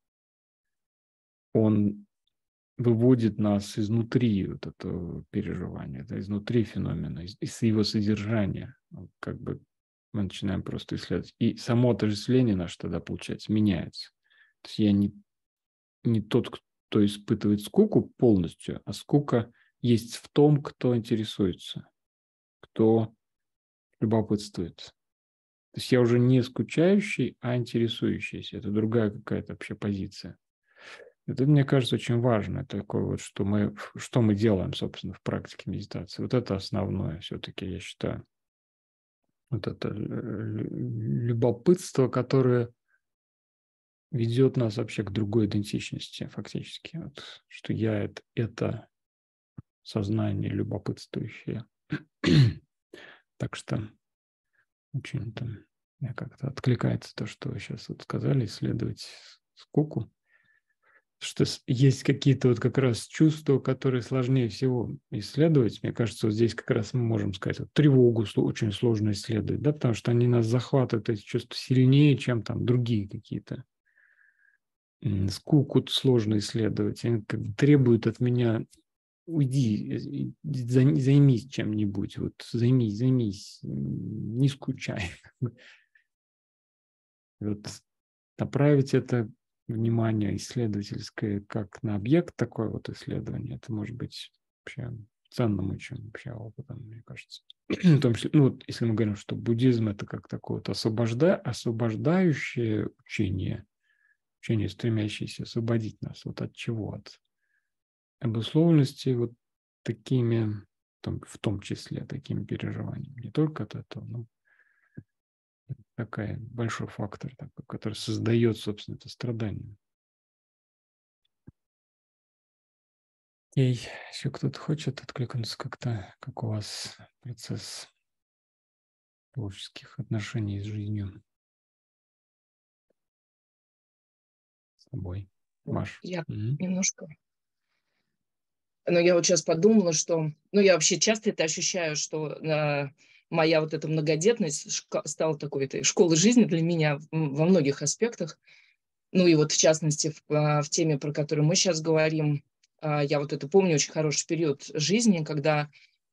A: Он выводит нас изнутри вот этого переживания, изнутри феномена, из его содержания. Как бы мы начинаем просто исследовать. И само отождествление наше тогда, получается, меняется. То есть я не тот, кто испытывает скуку полностью, а скука есть в том, кто интересуется, кто любопытствует. То есть я уже не скучающий, а интересующийся. Это другая какая-то вообще позиция. Это, мне кажется, очень важно. Такое вот, что мы делаем, собственно, в практике медитации. Вот это основное все-таки, я считаю. Вот это любопытство, которое ведет нас вообще к другой идентичности, фактически. Вот, что я это сознание любопытствующее. Так что очень мне как-то откликается то, что вы сейчас вот сказали, исследовать скуку. Что есть какие-то вот как раз чувства, которые сложнее всего исследовать. Мне кажется, вот здесь как раз мы можем сказать, вот тревогу очень сложно исследовать, да, потому что они нас захватывают, эти чувства, сильнее, чем там другие какие-то. Скуку сложно исследовать. Они как бы требуют от меня: уйди, займись чем-нибудь, вот займись, не скучай. Вот направить это внимание исследовательское как на объект такой вот исследования, это может быть вообще ценным очень вообще опытом, мне кажется. В том числе, вот если мы говорим, что буддизм это как такое вот освобождающее учение, стремящееся освободить нас вот от чего? От обусловленности вот такими, в том числе такими переживаниями. Не только от этого, но такой большой фактор, такой, который создает, собственно, это страдание. Еще кто-то хочет откликнуться как-то, как у вас процесс творческих отношений с жизнью, с собой? Маш?
C: Я немножко... Но я вот сейчас подумала, что... я вообще часто это ощущаю, что моя вот эта многодетность стала такой школой жизни для меня во многих аспектах. И вот в частности в теме, про которую мы сейчас говорим, я вот это помню очень хороший период жизни, когда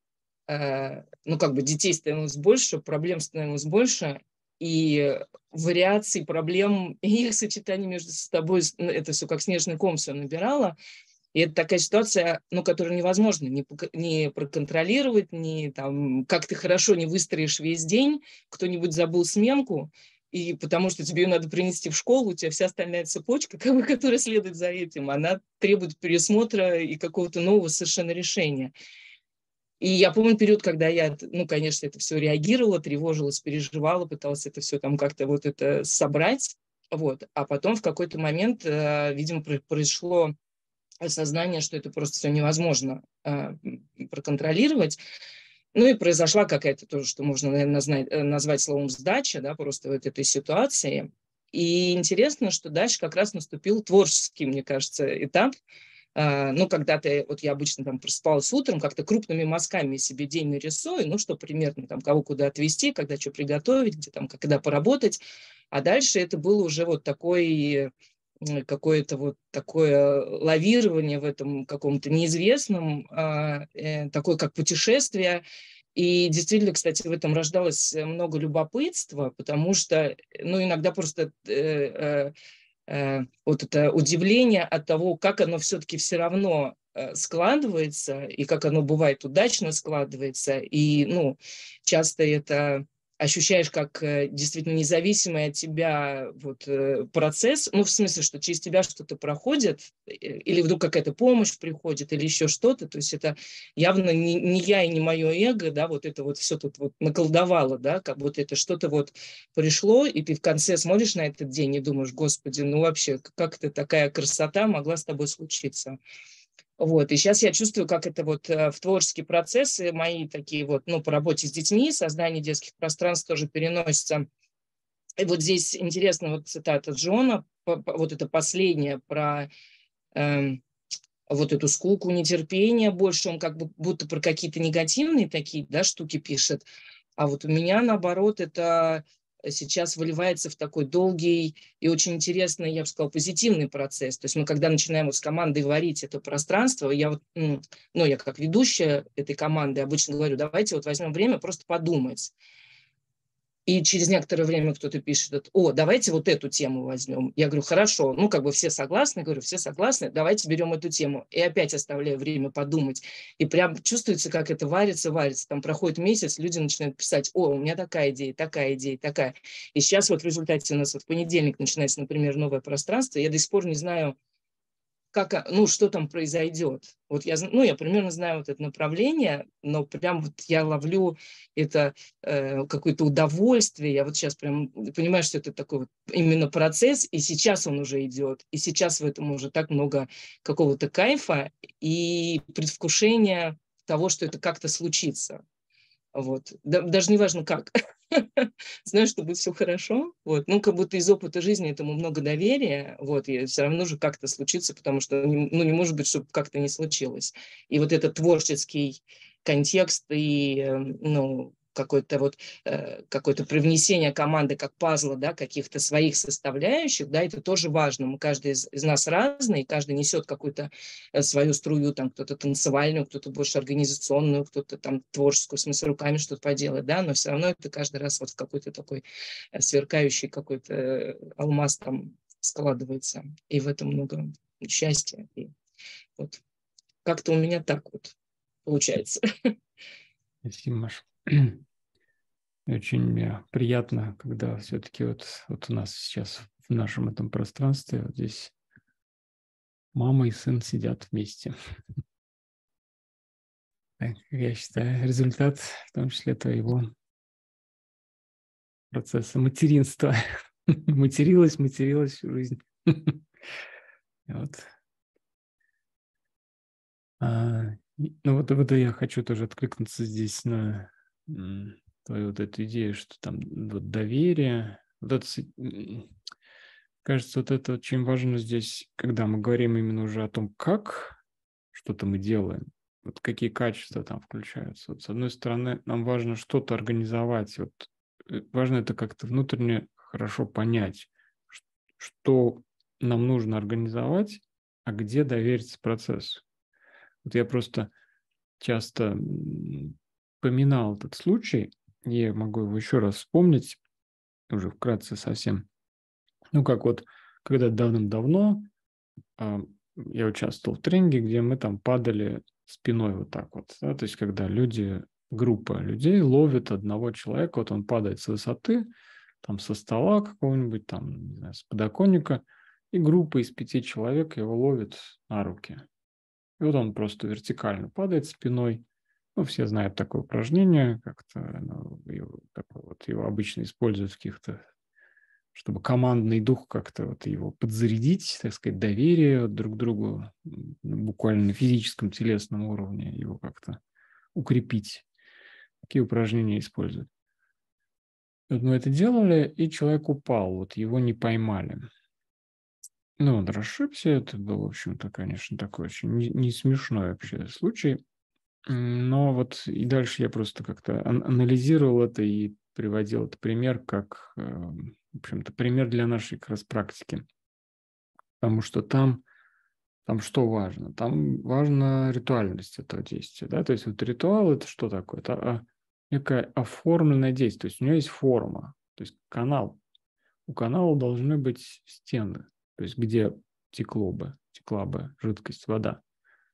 C: детей становилось больше, проблем становилось больше, и вариаций проблем и их сочетаний между собой, это все как снежный ком все набирало. И это такая ситуация, которую невозможно не проконтролировать, как ты хорошо не выстроишь весь день, кто-нибудь забыл сменку, и потому что тебе ее надо принести в школу, у тебя вся остальная цепочка, которая следует за этим, она требует пересмотра и какого-то нового совершенно решения. И я помню период, когда я, конечно, это все реагировала, тревожилась, переживала, пыталась это все как-то вот это собрать. А потом в какой-то момент, видимо, произошло осознание, что это просто все невозможно проконтролировать. И произошла какая-то тоже, что можно, наверное, назвать словом сдача, да, просто вот этой ситуации. И интересно, что дальше как раз наступил творческий, мне кажется, этап. Когда я обычно просыпалась утром, как-то крупными мазками себе день нарисую, что примерно кого куда отвезти, когда что приготовить, где когда поработать. А дальше это было уже вот такой какое-то вот такое лавирование в этом каком-то неизвестном, такое как путешествие. И действительно, кстати, в этом рождалось много любопытства, потому что, иногда просто вот это удивление от того, как оно все-таки все равно складывается, и как оно бывает удачно складывается. И, часто это ощущаешь как действительно независимый от тебя процесс, в смысле, что через тебя что-то проходит, или вдруг какая-то помощь приходит, или еще что-то, то есть это явно не я и не мое эго, да, вот это вот все тут вот наколдовало, да, как будто это что-то вот пришло, и ты в конце смотришь на этот день и думаешь: Господи, вообще, как это такая красота могла с тобой случиться? Вот, и сейчас я чувствую, как это вот в творческие процессы мои такие вот, ну, по работе с детьми, создание детских пространств тоже переносится. И вот здесь интересно вот цитата Джона, вот это последнее про вот эту скуку, нетерпение больше, он как бы будто про какие-то негативные такие, да, штуки пишет. А вот у меня, наоборот, это сейчас выливается в такой долгий и очень интересный, я бы сказала, позитивный процесс. То есть мы, когда начинаем вот с командой варить это пространство, я вот, ну, я как ведущая этой команды обычно говорю, давайте вот возьмем время просто подумать. И через некоторое время кто-то пишет, о, давайте вот эту тему возьмем. Я говорю, хорошо, ну, как бы все согласны, говорю, все согласны, давайте берем эту тему. И опять оставляю время подумать. И прям чувствуется, как это варится. Там проходит месяц, люди начинают писать, о, у меня такая идея, такая идея, такая. И сейчас вот в результате у нас вот в понедельник начинается, например, новое пространство. Я до сих пор не знаю, как, ну, что там произойдет. Вот я примерно знаю вот это направление, но прям вот я ловлю это какое-то удовольствие. Я вот сейчас прям понимаю, что это такой вот именно процесс, и сейчас он уже идет. И сейчас в этом уже так много какого-то кайфа и предвкушения того, что это как-то случится. Вот. Даже не важно как. Знаю, что будет все хорошо. Вот. Ну, как будто из опыта жизни этому много доверия. Вот. И все равно же как-то случится, потому что не может быть, чтобы как-то не случилось. И вот этот творческий контекст и какое-то привнесение команды как пазла, да, каких-то своих составляющих, да, это тоже важно. Мы, каждый из нас разный, каждый несет какую-то свою струю, там кто-то танцевальную, кто-то больше организационную, кто-то там творческую, в смысле руками что-то поделать, да, но все равно это каждый раз вот в какой-то такой сверкающий какой-то алмаз там складывается, и в этом много счастья. И вот как-то у меня так вот получается.
A: Спасибо, Маша. Очень мне приятно, когда все-таки вот у нас сейчас в нашем этом пространстве вот здесь мама и сын сидят вместе. Так, я считаю, результат, в том числе твоего процесса материнства. Материлась всю жизнь. Вот. Ну вот я хочу тоже откликнуться здесь на твою вот эту идею, что там вот доверие. Вот это, кажется, вот это очень важно здесь, когда мы говорим именно уже о том, как что-то мы делаем, вот какие качества там включаются. Вот с одной стороны, нам важно что-то организовать. Вот важно это как-то внутренне хорошо понять, что нам нужно организовать, а где довериться процессу. Вот я просто часто поминал этот случай, я могу его еще раз вспомнить, уже вкратце совсем. Ну, как вот, когда давным-давно я участвовал в тренинге, где мы там падали спиной вот так вот, да, то есть когда группа людей ловит одного человека, вот он падает с высоты, там со стола какого-нибудь, там, не знаю, с подоконника, и группа из 5 человек его ловит на руки. И вот он просто вертикально падает спиной. Ну, все знают такое упражнение, как-то его обычно используют в каких-то, чтобы командный дух как-то вот его подзарядить, так сказать, доверие друг к другу, буквально на физическом, телесном уровне его как-то укрепить. Такие упражнения используют. Вот мы это делали, и человек упал, вот его не поймали. Ну, он расшибся, это был, в общем-то, конечно, такой очень не смешной вообще случай. Но вот и дальше я просто как-то анализировал это и приводил этот пример как, в общем-то, пример для нашей как раз практики. Потому что там что важно? Там важна ритуальность этого действия. Да? То есть вот ритуал – это что такое? Это некое оформленное действие. То есть у него есть форма. То есть канал. У канала должны быть стены. То есть где текла бы жидкость, вода.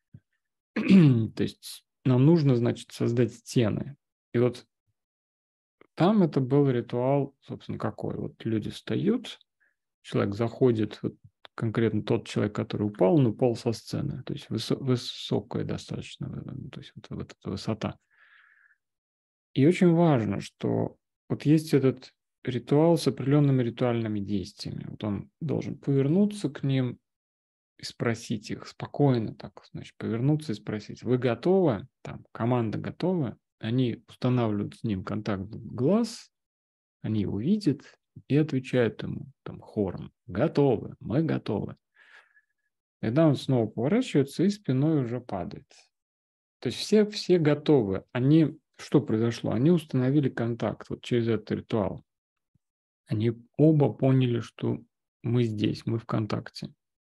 A: То есть нам нужно, значит, создать стены. И вот там это был ритуал, собственно, какой? Вот люди встают, человек заходит, вот конкретно тот человек, который упал, он упал со сцены. То есть высокая достаточно, то есть вот эта высота. И очень важно, что вот есть этот ритуал с определенными ритуальными действиями. Вот он должен повернуться к ним, и спросить их спокойно, так, значит, повернуться и спросить: вы готовы? Там, команда готова? Они устанавливают с ним контакт глаз, они его видят и отвечают ему там хором: готовы, мы готовы. Тогда он снова поворачивается и спиной уже падает. То есть все готовы. Что произошло? Они установили контакт вот через этот ритуал. Они оба поняли, что мы здесь, мы в контакте.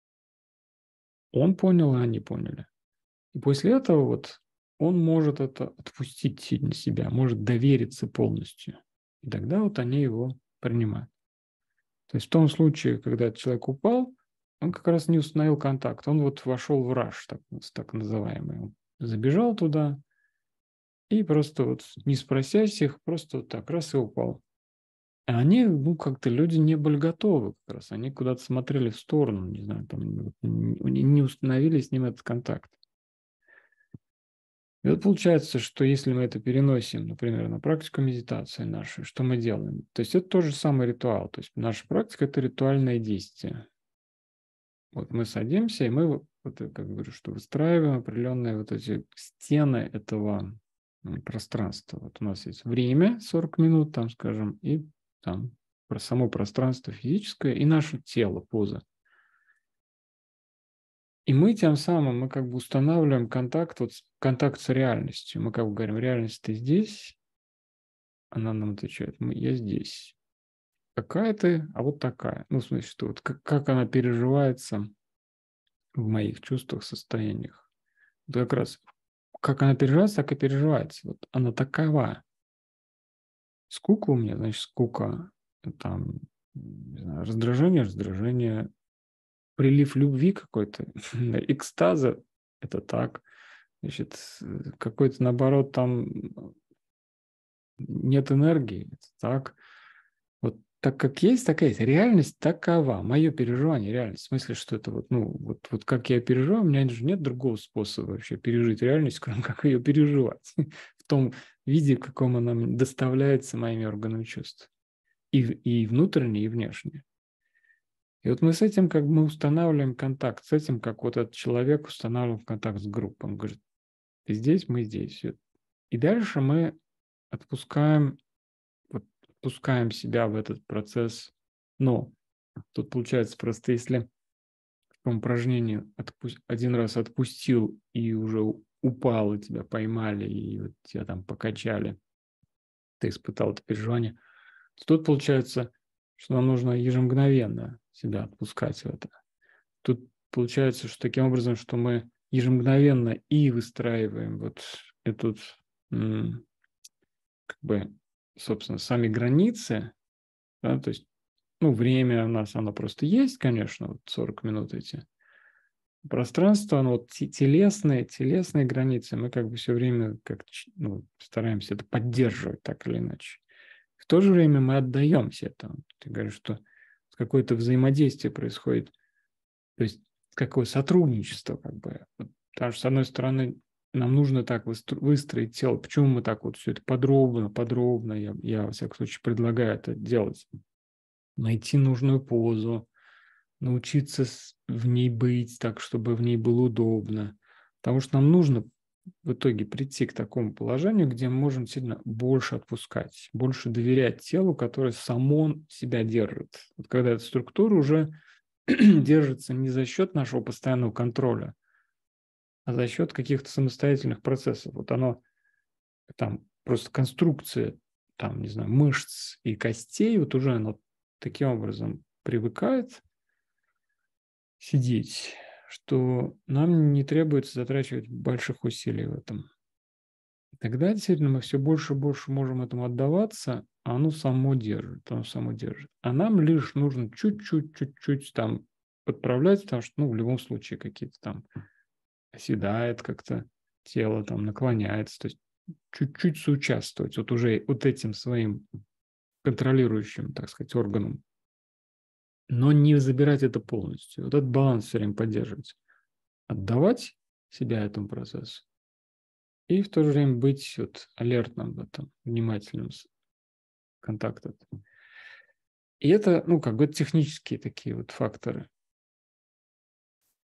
A: Он понял, и они поняли. И после этого вот он может это отпустить на себя, может довериться полностью. И тогда вот они его принимают. То есть в том случае, когда этот человек упал, он как раз не установил контакт. Он вот вошел в раш, так называемый. Он забежал туда и просто вот, не спросясь их, просто вот так раз и упал. А они, как-то люди не были готовы как раз. Они куда-то смотрели в сторону, не знаю, там не установили с ним этот контакт. И вот получается, что если мы это переносим, например, на практику медитации нашу, что мы делаем? То есть это тот же самый ритуал. То есть наша практика – это ритуальное действие. Вот мы садимся, и мы, вот, как говорю, что выстраиваем определенные вот эти стены этого пространства. Вот у нас есть время, 40 минут, там, скажем, и там про само пространство физическое и наше тело, поза. И мы тем самым, мы как бы устанавливаем контакт с реальностью. Мы как бы говорим: реальность, ты здесь? Она нам отвечает: я здесь. Какая ты? А вот такая. В смысле, что вот как она переживается в моих чувствах, состояниях. Вот как раз как она переживается, так и переживается. Вот она такова. Скука у меня, значит, скука. Там, не знаю, раздражение, прилив любви какой-то, экстаза, это так. Значит, какой-то, наоборот, там нет энергии, это так. Вот так как есть, такая есть. Реальность такова. Мое переживание, реальность. В смысле, что это вот как я переживаю, у меня же нет другого способа вообще пережить реальность, кроме как ее переживать. В том виде, в каком она доставляется моими органами чувств. И внутренне, и внешне. И вот мы с этим как бы мы устанавливаем контакт, с этим, как вот этот человек устанавливает контакт с группой. Он говорит: ты здесь, мы здесь. И дальше мы отпускаем себя в этот процесс. Но тут получается просто, если в том упражнении один раз отпустил и уже упал, и тебя поймали, и вот тебя там покачали, ты испытал это переживание, то тут получается, что нам нужно ежемгновенно себя отпускать в это. Тут получается, что таким образом, что мы ежемгновенно и выстраиваем вот эту, как бы, собственно, сами границы, да, то есть, время у нас, оно просто есть, конечно, вот 40 минут эти. Пространство, оно вот телесные границы, мы как бы все время стараемся это поддерживать так или иначе. В то же время мы отдаемся этому. Ты говоришь, что какое-то взаимодействие происходит, то есть какое сотрудничество как бы. Потому что, с одной стороны, нам нужно так выстроить тело. Почему мы так вот все это подробно, я во всяком случае предлагаю это делать. Найти нужную позу, научиться в ней быть так, чтобы в ней было удобно. Потому что нам нужно в итоге прийти к такому положению, где мы можем сильно больше отпускать, больше доверять телу, которое само себя держит. Вот когда эта структура уже держится не за счет нашего постоянного контроля, а за счет каких-то самостоятельных процессов. Вот оно там просто конструкция, там, не знаю, мышц и костей, вот уже оно таким образом привыкает сидеть, что нам не требуется затрачивать больших усилий в этом. Тогда действительно мы все больше и больше можем этому отдаваться, а оно само держит. А нам лишь нужно чуть-чуть там подправлять, потому что, в любом случае какие-то там оседает как-то тело, там наклоняется, то есть чуть-чуть соучаствовать вот уже вот этим своим контролирующим, так сказать, органом, но не забирать это полностью. Вот этот баланс все время поддерживать. Отдавать себя этому процессу и в то же время быть вот алертным в этом, внимательным контактом. И это, как бы технические такие вот факторы.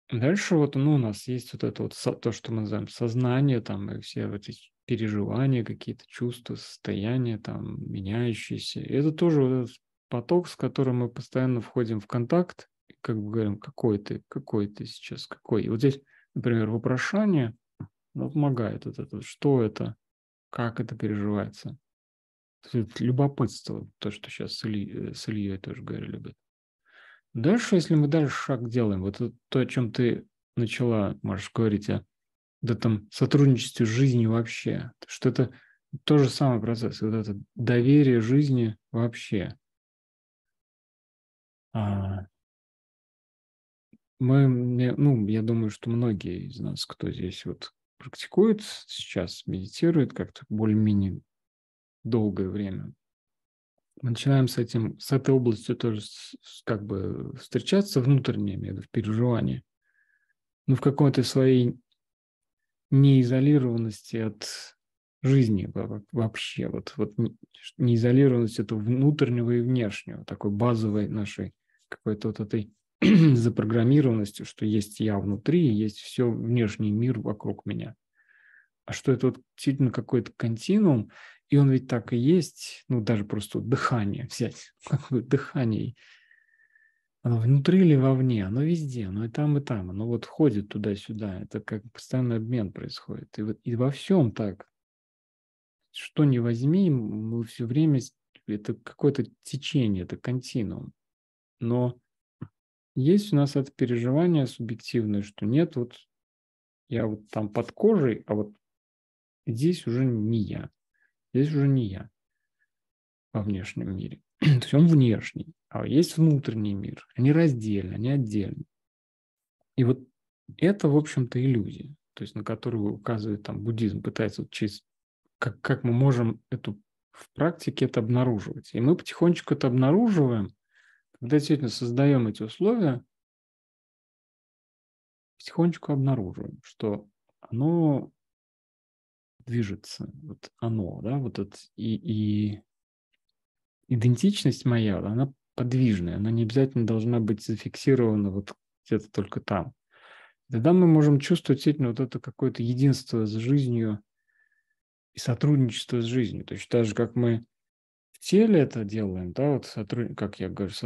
A: Дальше вот, ну, у нас есть вот это вот то, что мы называем сознание, там, и все вот эти переживания, какие-то чувства, состояния, там, меняющиеся. И это тоже вот этот поток, с которым мы постоянно входим в контакт, и как бы говорим, какой ты сейчас, какой. И вот здесь, например, вопрошание, оно помогает вот это, что это, как это переживается. То есть любопытство, то, что сейчас с Ильей тоже говорили об этом. Дальше, если мы дальше шаг делаем, вот то, о чем ты начала, можешь говорить, о этом сотрудничестве с жизнью вообще, что это тот же самый процесс, вот это доверие жизни вообще. Я думаю, что многие из нас, кто здесь вот практикует сейчас, медитирует как-то более-менее долгое время, мы начинаем с этой областью тоже как бы встречаться внутренне, я имею в виду, в переживании, ну, в какой-то своей неизолированности от жизни вообще, вот неизолированность этого внутреннего и внешнего, такой базовой нашей какой-то вот этой запрограммированностью, что есть я внутри, и есть все внешний мир вокруг меня. А что это вот действительно какой-то континуум, и он ведь так и есть, ну, даже просто дыхание взять, какое дыхание, оно внутри или вовне, оно везде, оно и там, оно вот ходит туда-сюда, это как постоянный обмен происходит. И во всем так, что ни возьми, мы все время, это какое-то течение, это континуум. Но есть у нас это переживание субъективное, что нет, вот я вот там под кожей, а вот здесь уже не я. Здесь уже не я во внешнем мире. То есть он внешний, а есть внутренний мир. Они раздельны, они отдельны. И вот это, в общем-то, иллюзия, то есть на которую указывает там буддизм, пытается вот через как мы можем в практике это обнаруживать. И мы потихонечку это обнаруживаем, когда действительно создаем эти условия, потихонечку обнаруживаем, что оно движется, вот оно, да, вот это, и идентичность моя, она подвижная, она не обязательно должна быть зафиксирована вот где-то только там. Тогда мы можем чувствовать действительно вот это какое-то единство с жизнью и сотрудничество с жизнью. То есть так же, как мы в теле это делаем, да, вот как я говорю,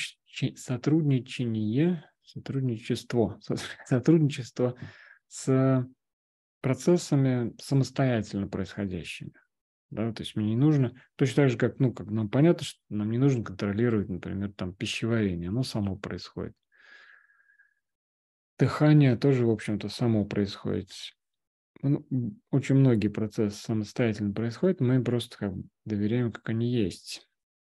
A: сотрудничество с процессами самостоятельно происходящими. Да, то есть мне не нужно, точно так же, как нам понятно, что нам не нужно контролировать, например, там пищеварение, оно само происходит. Дыхание тоже, в общем-то, само происходит. Ну, очень многие процессы самостоятельно происходят, мы им просто как бы доверяем, как они есть.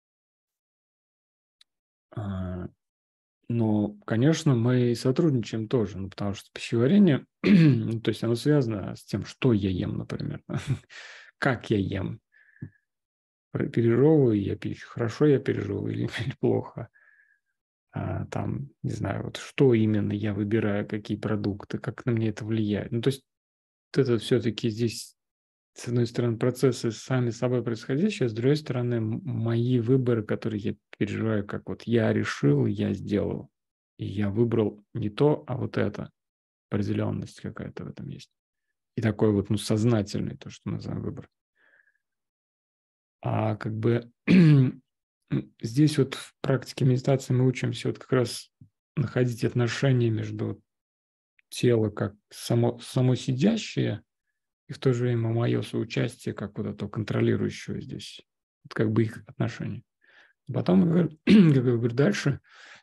A: Но, конечно, мы и сотрудничаем тоже, потому что пищеварение, ну, то есть оно связано с тем, что я ем, например, как я ем, пережевываю я пищу, хорошо я пережевываю или плохо, там, не знаю, вот что именно я выбираю, какие продукты, как на меня это влияет. Ну, то есть это все-таки здесь, с одной стороны, процессы сами собой происходящие, а с другой стороны, мои выборы, которые я переживаю, как вот я решил, я сделал. И я выбрал не то, а вот это. Определенность какая-то в этом есть. И такой вот, сознательный, то, что мы называем выбор. А как бы здесь вот в практике медитации мы учимся вот как раз находить отношения между тело как само сидящее и в то же время мое соучастие как вот это контролирующего здесь. Вот как бы их отношения. Потом, как я говорю, дальше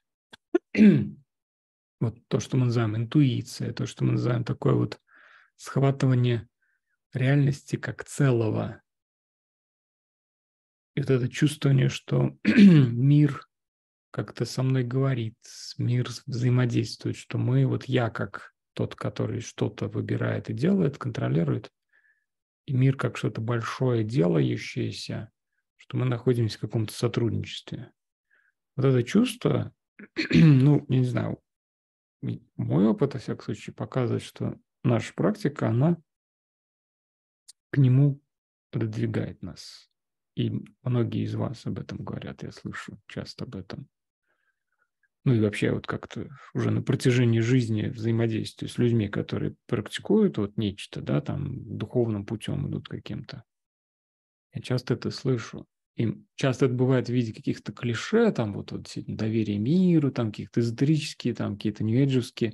A: вот то, что мы называем интуиция, то, что мы называем такое вот схватывание реальности как целого. И вот это чувствование, что мир как-то со мной говорит, мир взаимодействует, что вот я как тот, который что-то выбирает и делает, контролирует, и мир как что-то большое делающееся, что мы находимся в каком-то сотрудничестве. Вот это чувство, я не знаю, мой опыт, во всяком случае, показывает, что наша практика, она к нему продвигает нас. И многие из вас об этом говорят, я слышу часто об этом. Ну и вообще вот как-то уже на протяжении жизни взаимодействию с людьми, которые практикуют вот нечто, да, там духовным путем идут каким-то. Я часто это слышу. И часто это бывает в виде каких-то клише, там вот действительно доверие миру, там каких-то эзотерические, там какие-то нью-эйджевские.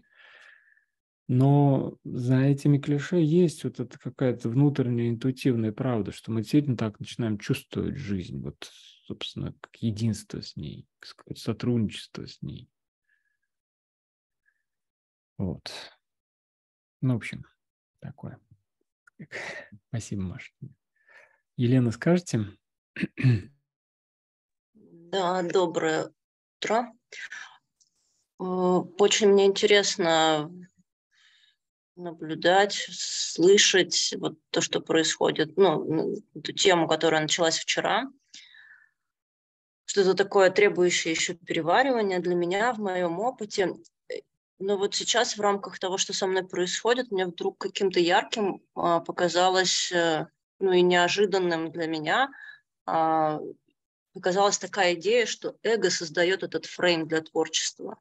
A: Но за этими клише есть вот эта какая-то внутренняя интуитивная правда, что мы действительно так начинаем чувствовать жизнь, вот, собственно, как единство с ней, как сказать, сотрудничество с ней. Вот. Ну, в общем, такое. Спасибо, Маша. Елена, скажете?
D: Да, доброе утро. Очень мне интересно наблюдать, слышать вот то, что происходит, ну, эту тему, которая началась вчера. Что-то такое, требующее еще переваривания для меня в моем опыте. Но вот сейчас в рамках того, что со мной происходит, мне вдруг каким-то ярким показалось, ну и неожиданным для меня, показалась такая идея, что эго создает этот фрейм для творчества,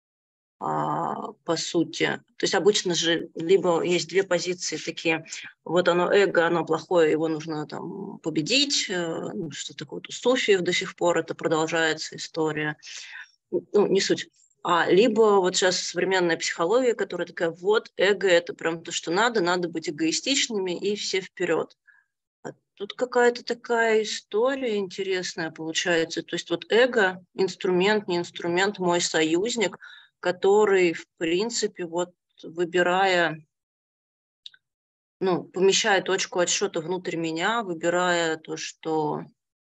D: по сути. То есть обычно же либо есть две позиции такие, вот оно эго, оно плохое, его нужно там победить, ну, что такое вот у суфиев до сих пор это продолжается история, ну, не суть. Либо вот сейчас современная психология, которая такая, вот эго это прям то, что надо быть эгоистичными и все вперед. Тут какая-то такая история интересная получается. То есть вот эго, инструмент, не инструмент, мой союзник, который, в принципе, вот выбирая, ну, помещая точку отсчета внутрь меня, выбирая то, что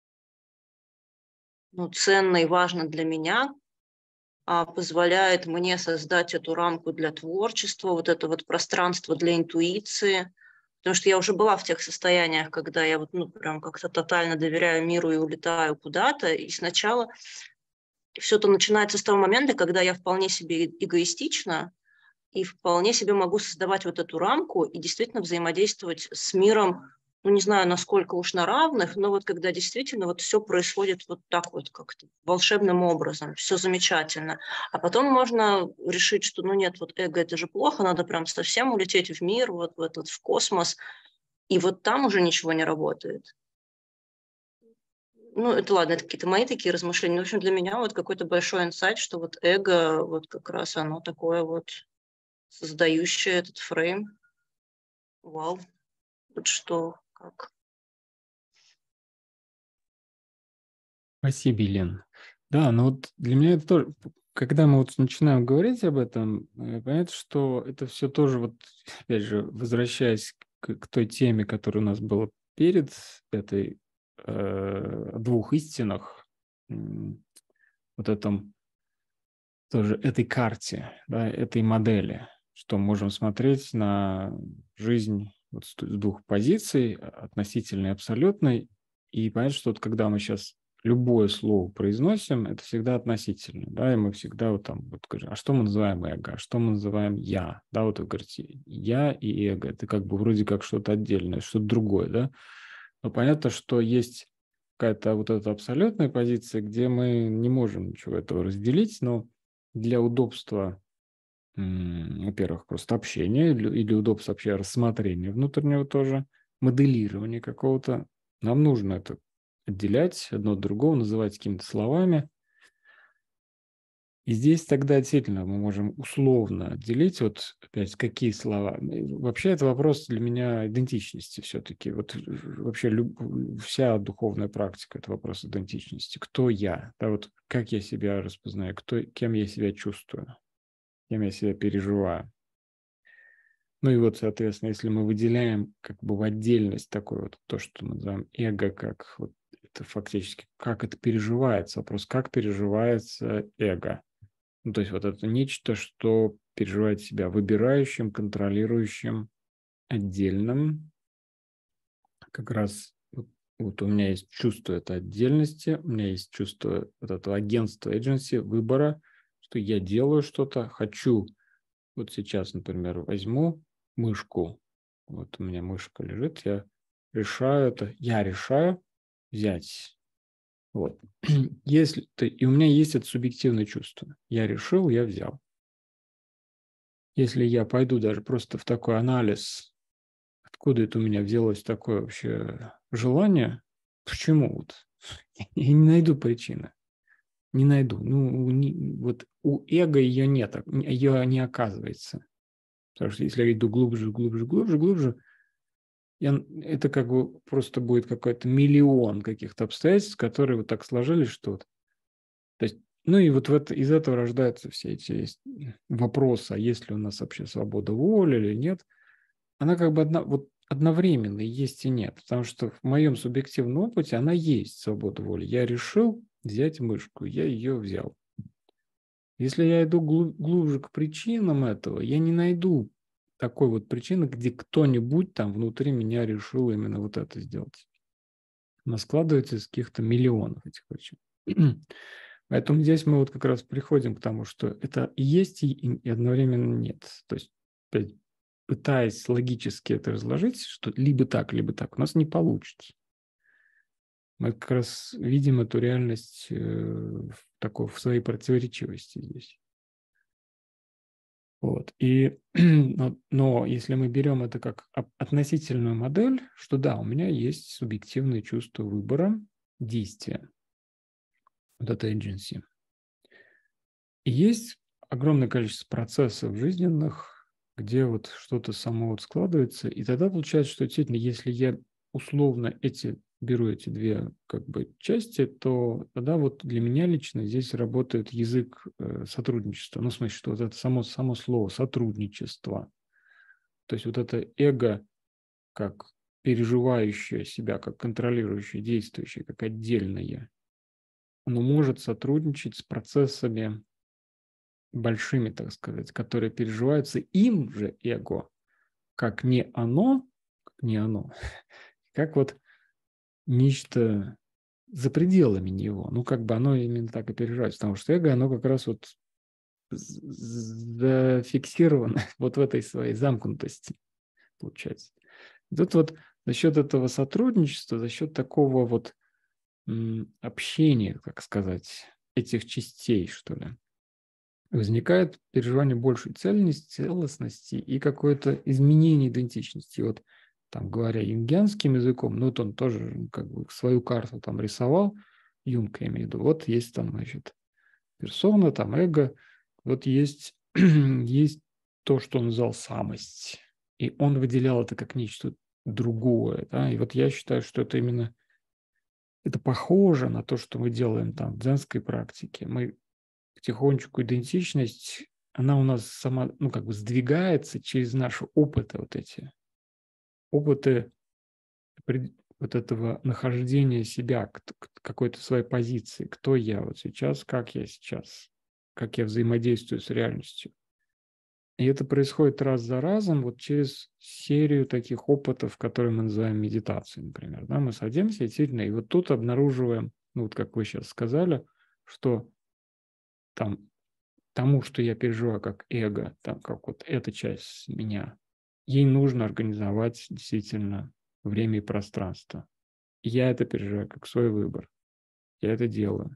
D: ну, ценно и важно для меня, позволяет мне создать эту рамку для творчества, вот это вот пространство для интуиции. Потому что я уже была в тех состояниях, когда я вот, ну, прям как-то тотально доверяю миру и улетаю куда-то. И сначала все это начинается с того момента, когда я вполне себе эгоистична и вполне себе могу создавать вот эту рамку и действительно взаимодействовать с миром, ну, не знаю, насколько уж на равных, но вот когда действительно вот все происходит вот так вот как-то волшебным образом, все замечательно. А потом можно решить, что, ну, нет, вот эго – это же плохо, надо прям совсем улететь в мир, вот в этот, в космос, и вот там уже ничего не работает. Ну, это ладно, это какие-то мои такие размышления. В общем, для меня вот какой-то большой инсайт, что вот эго, вот как раз оно такое вот создающее этот фрейм. Вау. Вот что, как.
A: Спасибо, Елена. Да, но вот для меня это тоже, когда мы вот начинаем говорить об этом, понятно, что это все тоже, вот, опять же, возвращаясь к той теме, которая у нас была перед этой, двух истинах, вот этом тоже, этой карте, да, этой модели, что можем смотреть на жизнь вот с двух позиций, относительной и абсолютной, и понять, что вот когда мы сейчас любое слово произносим, это всегда относительно, да, и мы всегда вот там вот говорим, а что мы называем эго, а что мы называем я, да, вот вы говорите, я и эго, это как бы вроде как что-то отдельное, что-то другое, да, но понятно, что есть какая-то вот эта абсолютная позиция, где мы не можем ничего этого разделить, но для удобства, во-первых, просто общения или для удобства вообще рассмотрения внутреннего тоже, моделирования какого-то, нам нужно это отделять одно от другого, называть какими-то словами. И здесь тогда действительно мы можем условно отделить, вот опять какие слова. Вообще это вопрос для меня идентичности все-таки. Вот вообще вся духовная практика – это вопрос идентичности. Кто я? Да, вот как я себя распознаю, кем я себя чувствую, кем я себя переживаю. Ну и вот, соответственно, если мы выделяем как бы в отдельность такое вот то, что мы называем эго, как вот это фактически, как это переживается, вопрос, как переживается эго. Ну, то есть вот это нечто, что переживает себя выбирающим, контролирующим, отдельным. Как раз вот у меня есть чувство этой отдельности, у меня есть чувство вот этого агентства, agency, выбора, что я делаю что-то, хочу. Вот сейчас, например, возьму мышку, вот у меня мышка лежит, я решаю взять Вот. Если ты, и у меня есть это субъективное чувство. Я решил, я взял. Если я пойду даже просто в такой анализ, откуда это у меня взялось такое вообще желание, почему вот? Я не найду причины. Не найду. Вот у эго ее нет, ее не оказывается. Потому что если я иду глубже, это как бы просто будет какой-то миллион каких-то обстоятельств, которые вот так сложились, что вот. То есть, и вот из этого рождаются все эти вопросы, а есть ли у нас вообще свобода воли или нет. Она как бы одновременно и есть и нет. Потому что в моем субъективном опыте она есть, свобода воли. Я решил взять мышку, я ее взял. Если я иду глубже к причинам этого, я не найду такой вот причины, где кто-нибудь там внутри меня решил именно вот это сделать. Она складывается из каких-то миллионов этих причин. Поэтому здесь мы вот как раз приходим к тому, что это и есть, и одновременно нет. То есть, пытаясь логически это разложить, что либо так, у нас не получится. Мы как раз видим эту реальность в своей противоречивости здесь. Вот. Но если мы берем это как относительную модель, что да, у меня есть субъективное чувство выбора, действия, вот это agency. И есть огромное количество процессов жизненных, где вот что-то само вот складывается, и тогда получается, что действительно, если я условно беру эти две как бы части, то тогда вот для меня лично здесь работает язык сотрудничества. В смысле, что вот это само слово сотрудничество. То есть вот это эго как переживающее себя, как контролирующее, действующее, как отдельное, оно может сотрудничать с процессами большими, так сказать, которые переживаются им же эго, как не оно, как вот нечто за пределами него. Как бы оно именно так и переживается, потому что эго, оно как раз вот зафиксировано вот в этой своей замкнутости, получается. И тут вот за счет этого сотрудничества, за счет такого вот общения, как сказать, этих частей, что ли, возникает переживание большей целостности и какое-то изменение идентичности. Вот там, говоря юнгианским языком, вот он тоже как бы свою карту там рисовал, Юнг, я имею в виду, вот есть там, значит, персона, там эго, вот есть то, что он назвал самость, и он выделял это как нечто другое, да, и вот я считаю, что это именно, это похоже на то, что мы делаем там в дзенской практике. Мы потихонечку идентичность, она у нас сама, как бы сдвигается через наши опыты, вот эти опыты вот этого нахождения себя, какой-то своей позиции, кто я вот сейчас, как я взаимодействую с реальностью. И это происходит раз за разом вот через серию таких опытов, которые мы называем медитацией, например. Да? Мы садимся действительно, и вот тут обнаруживаем, вот как вы сейчас сказали, что там тому, что я переживаю как эго, там, как вот эта часть меня, ей нужно организовать действительно время и пространство. И я это переживаю как свой выбор. Я это делаю.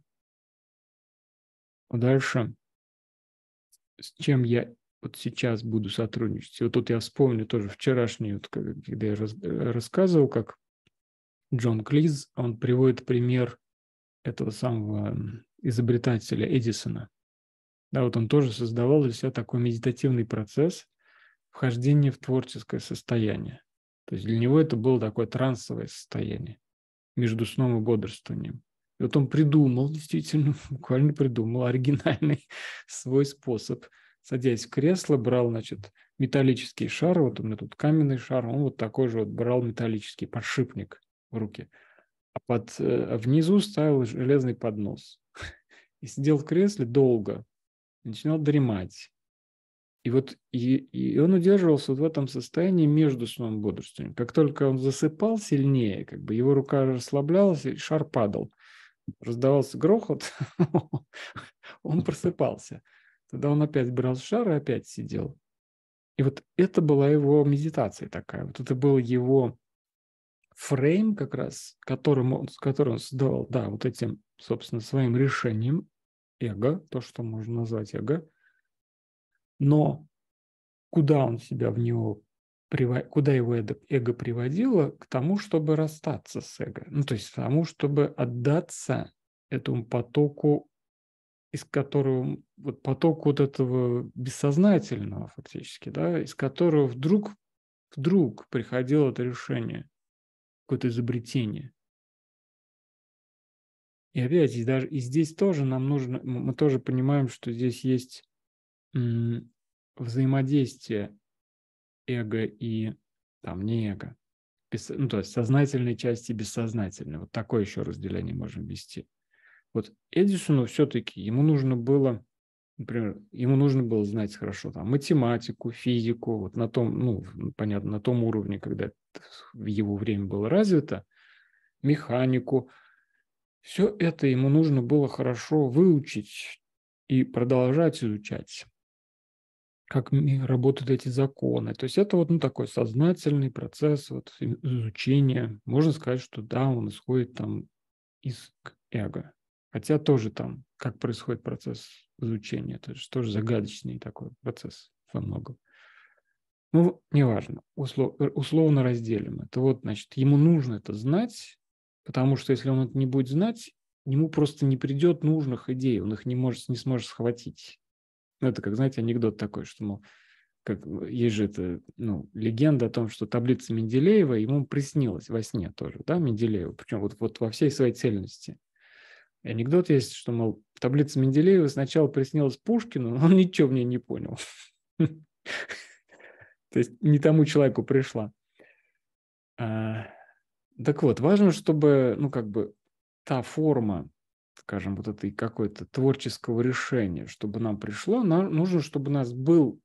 A: Дальше, с чем я вот сейчас буду сотрудничать. И вот тут я вспомню тоже вчерашний, вот, когда я рассказывал, как Джон Клиз, он приводит пример этого самого изобретателя Эдисона. Да, вот он тоже создавал для себя такой медитативный процесс вхождения в творческое состояние. То есть для него это было такое трансовое состояние между сном и бодрствованием. И вот он придумал, действительно, буквально придумал оригинальный свой способ. Садясь в кресло, брал, значит, металлический шар, вот у меня тут каменный шар, он вот такой же вот брал металлический подшипник в руки, а внизу ставил железный поднос. И сидел в кресле долго, начинал дремать. И вот и он удерживался вот в этом состоянии между сном и бодрствованием. Как только он засыпал сильнее, как бы его рука расслаблялась, и шар падал. Раздавался грохот, он просыпался. Тогда он опять брал шар и опять сидел. И вот это была его медитация такая. Вот это был его фрейм как раз, который он создавал, да, вот этим, собственно, своим решением эго, то, что можно назвать эго, но куда он себя в него, куда его эго приводило? К тому, чтобы расстаться с эго. Ну, то есть к тому, чтобы отдаться этому потоку, из которого, вот потоку вот этого бессознательного фактически, да, из которого вдруг приходило это решение, какое-то изобретение. И опять, и здесь тоже нам нужно, мы тоже понимаем, что здесь есть взаимодействие эго и там не эго. Ну, то есть сознательной части и бессознательной. Вот такое еще разделение можем вести. Вот Эдисону все-таки ему нужно было, например, ему нужно было знать хорошо там математику, физику, вот на том, ну, понятно, на том уровне, когда в его время было развито, механику. Все это ему нужно было хорошо выучить и продолжать изучать, как работают эти законы. То есть это вот такой сознательный процесс вот, изучения. Можно сказать, что да, он исходит там из эго. Хотя тоже там, как происходит процесс изучения, это же тоже загадочный такой процесс во многом. Ну, неважно, условно разделим. Это вот, значит, ему нужно это знать, потому что если он это не будет знать, ему просто не придет нужных идей, он их не сможет схватить. Ну, это как, знаете, анекдот такой, что, мол, как, есть же это, легенда о том, что таблица Менделеева ему приснилась во сне тоже, да, Менделеева, причем вот во всей своей цельности. И анекдот есть, что, мол, таблица Менделеева сначала приснилась Пушкину, но он ничего в ней не понял. То есть не тому человеку пришла. Так вот, важно, чтобы, та форма, скажем, вот этой какой-то творческого решения, чтобы нам пришло, нужно, чтобы у нас был,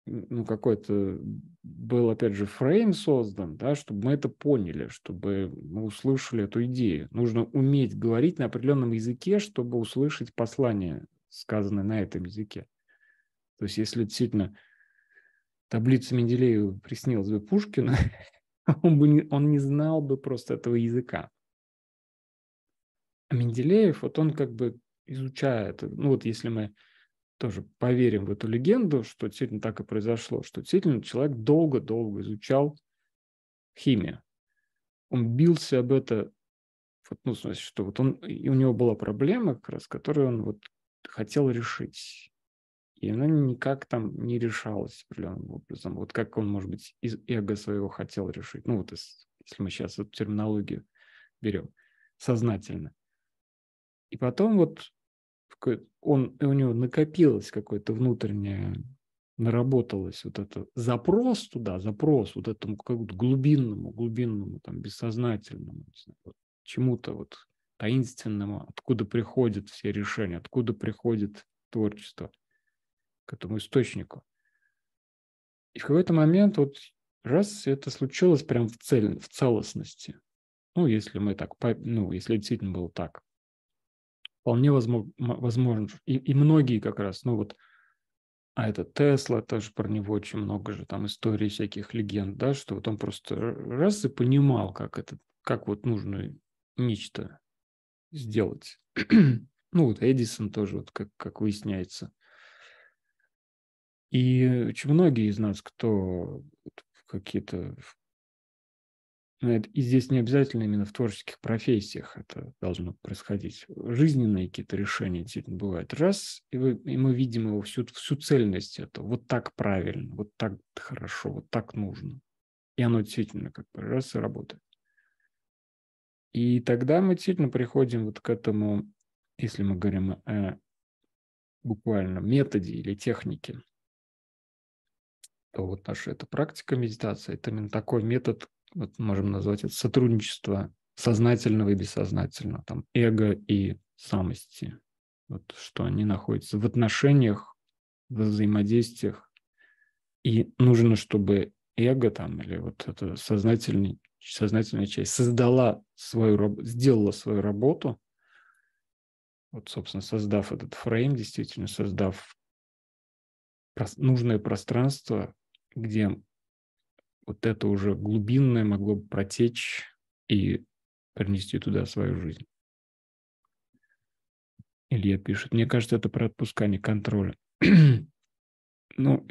A: был, опять же, фрейм создан, да, чтобы мы это поняли, чтобы мы услышали эту идею. Нужно уметь говорить на определенном языке, чтобы услышать послание, сказанное на этом языке. То есть, если действительно таблица Менделеева приснилась бы Пушкину, он не знал бы просто этого языка. А Менделеев, вот он как бы изучает, если мы тоже поверим в эту легенду, что действительно так и произошло, что действительно человек долго-долго изучал химию. Он бился об это, в смысле, что вот и у него была проблема, как раз, которую он вот хотел решить. И она никак там не решалась определенным образом. Вот как он, может быть, из эго своего хотел решить. Если мы сейчас эту терминологию берем сознательно. И потом у него накопилось какое-то внутреннее, наработалось вот это запрос вот этому какому-то глубинному, там, бессознательному, не знаю, чему-то вот таинственному, откуда приходят все решения, откуда приходит творчество, к этому источнику. И в какой-то момент раз это случилось прям в целостности. Если мы так, если действительно было так, вполне возможно. И многие как раз, это Тесла, тоже про него очень много же там историй, всяких легенд, да, что вот он просто раз и понимал, как нужно нечто сделать. Эдисон тоже, как выясняется. И очень многие из нас, кто какие-то... И здесь не обязательно именно в творческих профессиях это должно происходить. Жизненные какие-то решения действительно бывают. Раз, и мы видим его всю цельность этого. Вот так правильно, вот так хорошо, вот так нужно. И оно действительно раз и работает. И тогда мы действительно приходим вот к этому, если мы говорим о буквально методе или технике, то вот наша эта практика медитации, это именно такой метод, можем назвать это сотрудничество сознательного и бессознательного, там эго и самости, что они находятся в отношениях, в взаимодействиях, и нужно, чтобы эго там или вот эта сознательная часть сделала свою работу, собственно, создав этот фрейм, действительно создав нужное пространство, где вот это уже глубинное могло бы протечь и принести туда свою жизнь. Илья пишет, мне кажется, это про отпускание контроля. Ну,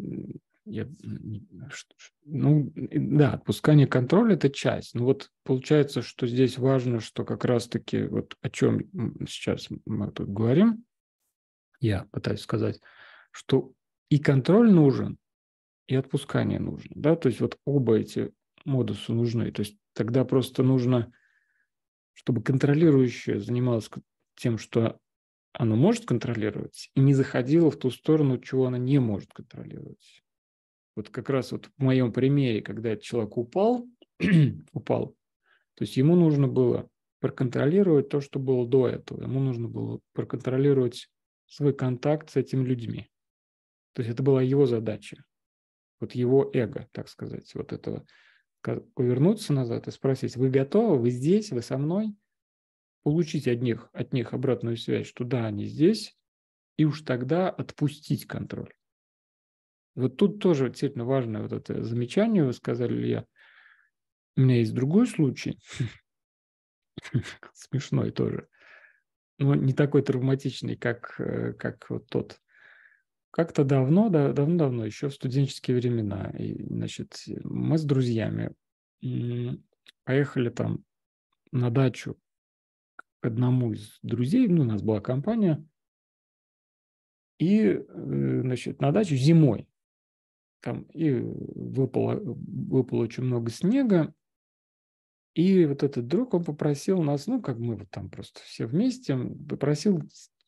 A: да, отпускание контроля – это часть. Но вот получается, что здесь важно, что как раз-таки вот о чем сейчас мы тут говорим, я пытаюсь сказать, что и контроль нужен, и отпускание нужно. Да? То есть вот оба эти модусы нужны. То есть тогда просто нужно, чтобы контролирующее занималось тем, что оно может контролировать, и не заходило в ту сторону, чего она не может контролировать. Вот как раз вот в моем примере, когда этот человек упал, то есть ему нужно было проконтролировать то, что было до этого. Ему нужно было проконтролировать свой контакт с этими людьми. То есть это была его задача. Вот его эго, так сказать, вот этого. Повернуться назад и спросить, вы готовы, вы здесь, вы со мной? Получить от них обратную связь, что да, они здесь, и уж тогда отпустить контроль. Вот тут тоже действительно важное вот это замечание, вы сказали, Илья. У меня есть другой случай, смешной тоже, но не такой травматичный, как вот тот. Как-то давно, еще в студенческие времена, и, значит, мы с друзьями поехали там на дачу к одному из друзей, ну, у нас была компания, и, значит, на дачу зимой. Там и выпало очень много снега, и вот этот друг, он попросил нас, ну, как мы вот там просто все вместе, попросил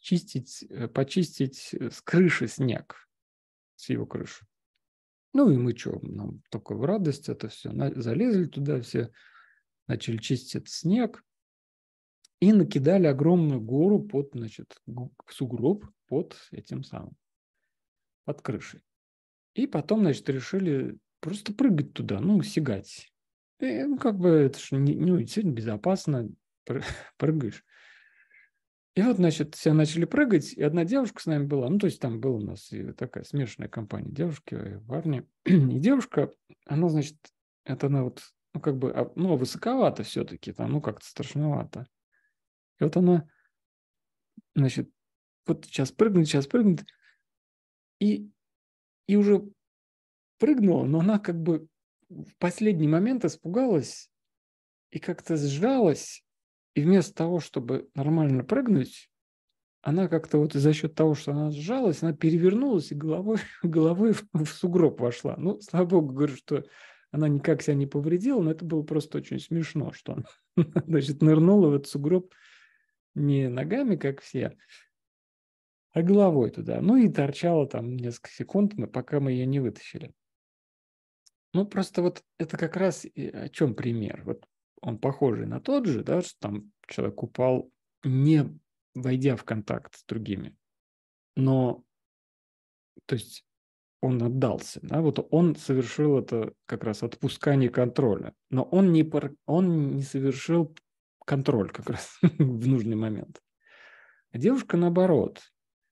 A: почистить с крыши снег, с его крыши. Ну, и мы что, нам только в радость это все, залезли туда все, начали чистить этот снег и накидали огромную гору под, значит, сугроб под этим самым, под крышей. И потом, значит, решили просто прыгать туда, ну, сигать. И, ну, как бы это же действительно безопасно, прыгаешь. И вот, значит, все начали прыгать, и одна девушка с нами была, ну, то есть там была у нас и такая смешанная компания, девушки и парни. И девушка, она, значит, она вот, ну, как бы, ну, высоковато все-таки, там, ну, как-то страшновато. И вот она, значит, вот сейчас прыгнет, и уже прыгнула, но она как бы в последний момент испугалась и как-то сжалась, и вместо того, чтобы нормально прыгнуть, она как-то вот за счет того, что она сжалась, она перевернулась и головой в сугроб вошла. Ну, слава богу, говорю, что она никак себя не повредила, но это было просто очень смешно, что она, значит, нырнула в этот сугроб не ногами, как все, а головой туда. Ну и торчала там несколько секунд, пока мы ее не вытащили. Ну, просто вот это как раз о чем пример. Вот он похожий на тот же, да, что там человек упал, не войдя в контакт с другими. Но, то есть, он отдался, да, вот он совершил это как раз отпускание контроля, но он не совершил контроль как раз в нужный момент. А девушка наоборот.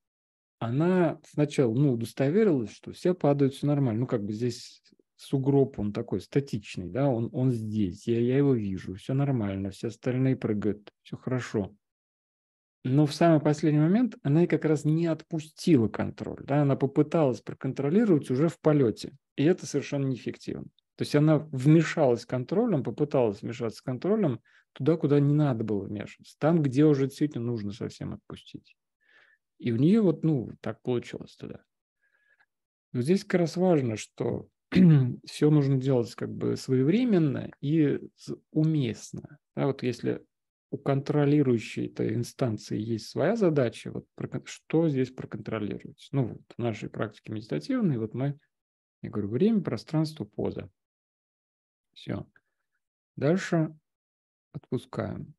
A: Она сначала, ну, удостоверилась, что все падают, все нормально. Ну, как бы здесь сугроб, он такой статичный, да, он здесь, я его вижу, все нормально, все остальные прыгают, все хорошо. Но в самый последний момент она и как раз не отпустила контроль, да, она попыталась проконтролировать уже в полете, и это совершенно неэффективно. То есть она вмешалась контролем, попыталась вмешаться контролем туда, куда не надо было вмешиваться, там, где уже действительно нужно совсем отпустить. И у нее вот, ну, так получилось тогда. Но здесь как раз важно, что все нужно делать как бы своевременно и уместно. Да, вот если у контролирующей этой инстанции есть своя задача, вот что здесь проконтролировать? Ну, вот в нашей практике медитативной, вот я говорю, время, пространство, поза. Все. Дальше отпускаем.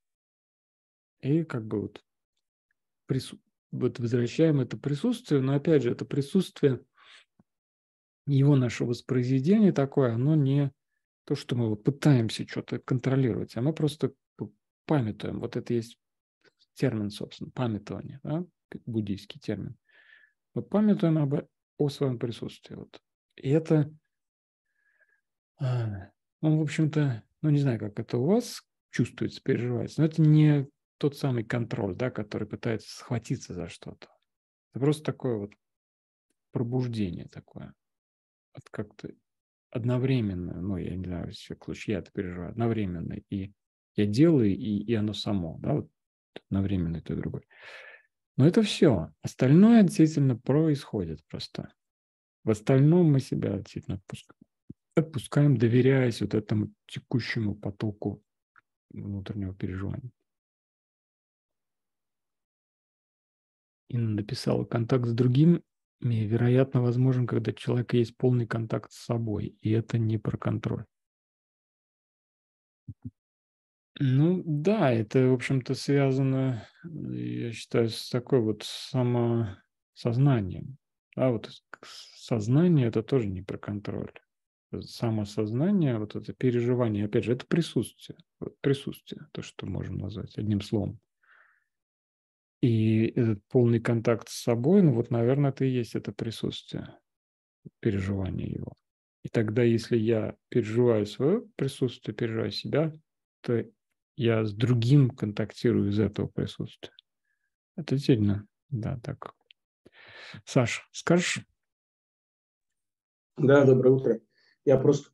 A: И как бы вот возвращаем это присутствие, но опять же, это присутствие, его наше воспроизведение такое, оно не то, что мы вот пытаемся что-то контролировать, а мы просто памятуем. Вот это есть термин, собственно, памятование, да? Буддийский термин. Мы памятуем о своем присутствии. Вот. И это, ну, в общем-то, ну, не знаю, как это у вас чувствуется, переживается, но это не тот самый контроль, да, который пытается схватиться за что-то. Это просто такое вот пробуждение такое. Это как-то одновременно, ну, я не знаю, если я это переживаю, одновременно. И я делаю, и оно само, да, вот одновременно и то, и другое. Но это все. Остальное действительно происходит просто. В остальном мы себя действительно отпускаем, доверяясь вот этому текущему потоку внутреннего переживания. Инна написала: контакт с другими, вероятно, возможен, когда у человека есть полный контакт с собой, и это не про контроль. Ну да, это, в общем-то, связано, я считаю, с такой вот самосознанием. Да, вот сознание – это тоже не про контроль. Самосознание, вот это переживание, опять же, это присутствие. Вот присутствие, то, что можем назвать одним словом. И этот полный контакт с собой, ну вот, наверное, это и есть это присутствие, переживание его. И тогда, если я переживаю свое присутствие, переживаю себя, то я с другим контактирую из этого присутствия. Это сильно, да, так. Саш, скажешь?
E: Да, доброе утро. Я просто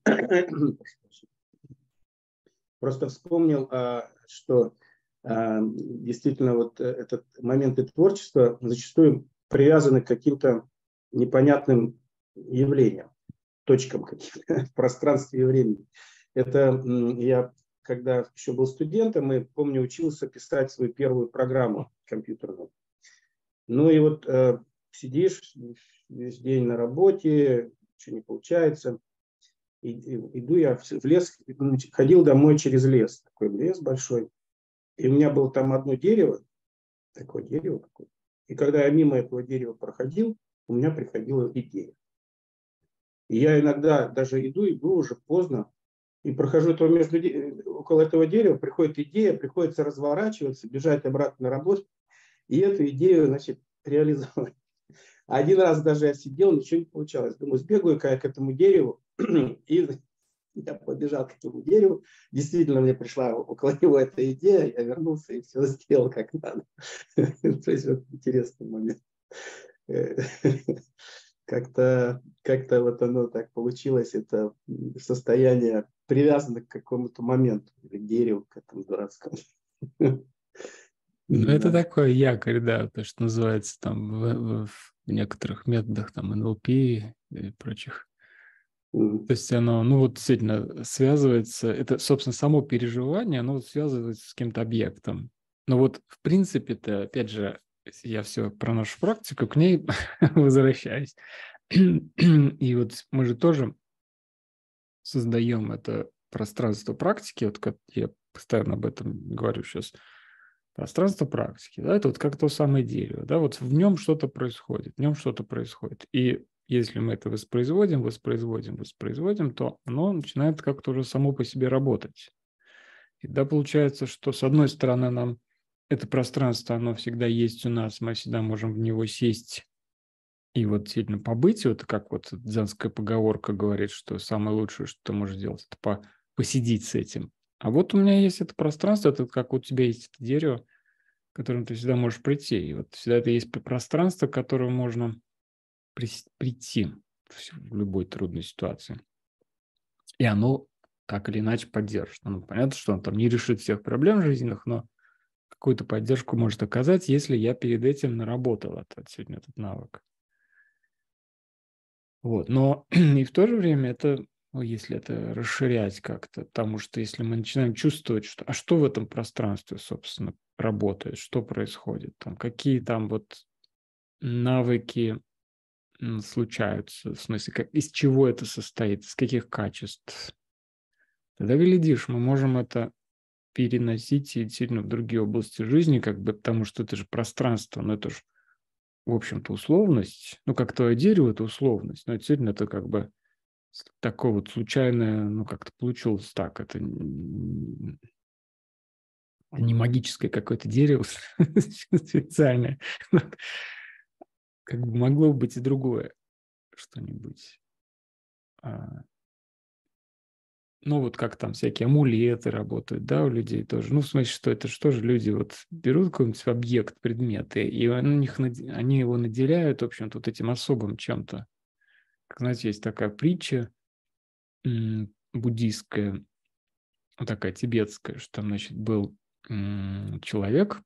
E: вспомнил, что действительно вот этот моменты творчества зачастую привязаны к каким-то непонятным явлениям, точкам каким-то в пространстве и времени. Это я, когда еще был студентом, и помню, учился писать свою первую программу компьютерную. Ну и вот сидишь весь день на работе, ничего не получается. Иду я в лес, ходил домой через лес, такой лес большой. И у меня было там одно дерево, такое дерево. И когда я мимо этого дерева проходил, у меня приходила идея. И я иногда даже иду уже поздно, и прохожу около этого дерева, приходит идея, приходится разворачиваться, бежать обратно на работу, и эту идею, значит, реализовать. Один раз даже я сидел, ничего не получалось. Думаю, сбегаю-ка я к этому дереву, и я побежал к этому дереву. Действительно, мне пришла около него эта идея, я вернулся и все сделал как надо. То есть вот интересный момент. Как-то вот оно так получилось, это состояние привязано к какому-то моменту, или к дереву, к этому дурацкому.
A: Ну, это такой якорь, да, то, что называется там в некоторых методах, там, НЛП и прочих. То есть оно, ну, вот действительно связывается, это, собственно, само переживание, оно вот связывается с каким-то объектом. Но вот, в принципе-то, опять же, если я все про нашу практику, к ней возвращаюсь. И вот мы же тоже создаем это пространство практики, вот как я постоянно об этом говорю сейчас, пространство практики, да, это вот как то самое дерево, да, вот в нем что-то происходит, И если мы это воспроизводим, то оно начинает как-то уже само по себе работать. И да, получается, что с одной стороны нам это пространство, оно всегда есть у нас, мы всегда можем в него сесть и вот сильно побыть, вот как вот дзенская поговорка говорит, что самое лучшее, что ты можешь делать, это посидеть с этим. А вот у меня есть это пространство, это как у тебя есть это дерево, к которому ты всегда можешь прийти. И вот всегда это есть пространство, к которому можно прийти в любой трудной ситуации. И оно так или иначе поддержит. Ну, понятно, что он там не решит всех проблем жизненных, но какую-то поддержку может оказать, если я перед этим наработал сегодня этот навык. Вот. Но и в то же время это, ну, если это расширять как-то, потому что если мы начинаем чувствовать, что, а что в этом пространстве, собственно, работает, что происходит, там, какие там вот навыки случаются, в смысле, из чего это состоит, из каких качеств, тогда, глядишь, мы можем это переносить и сильно в другие области жизни, как бы, потому что это же пространство, но это же, в общем-то, условность. Ну, как твое дерево – это условность, но действительно это как бы такое вот случайное, ну, как-то получилось так. Это не магическое какое-то дерево специальное. Как бы могло быть и другое что-нибудь. ну, вот как там всякие амулеты работают, да, у людей тоже. Ну, в смысле, что это что же люди вот берут какой-нибудь объект, предметы, и они его наделяют, в общем-то, вот этим особым чем-то. Как, знаете, есть такая притча буддийская, вот такая тибетская, что там, значит, был человек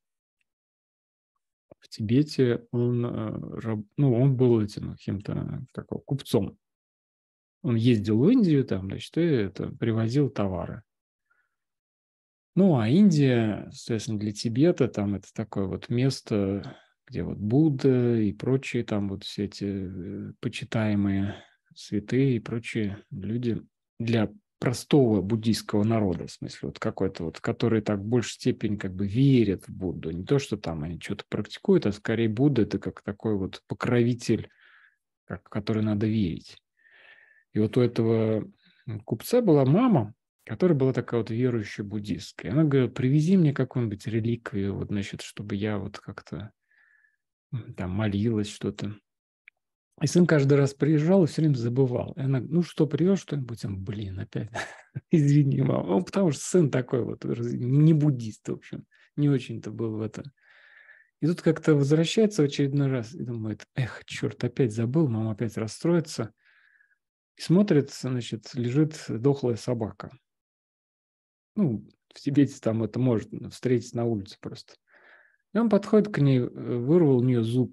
A: в Тибете, он был этим каким-то купцом. Он ездил в Индию, там, значит, и привозил товары. Ну, а Индия, соответственно, для Тибета, там это такое вот место, где вот Будда и прочие там вот все эти почитаемые святые и прочие люди для простого буддийского народа, в смысле, вот какой-то вот, который так в большей степени как бы верят в Будду. Не то, что там они что-то практикуют, а скорее Будда – это как такой вот покровитель, в который надо верить. И вот у этого купца была мама, которая была такая вот верующая буддистская. Она говорит: привези мне какую-нибудь реликвию, вот, значит, чтобы я вот как-то там молилась, что-то. И сын каждый раз приезжал и все время забывал. И она: ну что, привез что-нибудь? Он: блин, опять. Извини, мама. Ну, потому что сын такой вот, не буддист, в общем. Не очень-то был в это. И тут как-то возвращается в очередной раз и думает: эх, черт, опять забыл, мама опять расстроится. И смотрит, значит, лежит дохлая собака. Ну, в Тибете там это можно встретить на улице просто. И он подходит к ней, вырвал у нее зуб,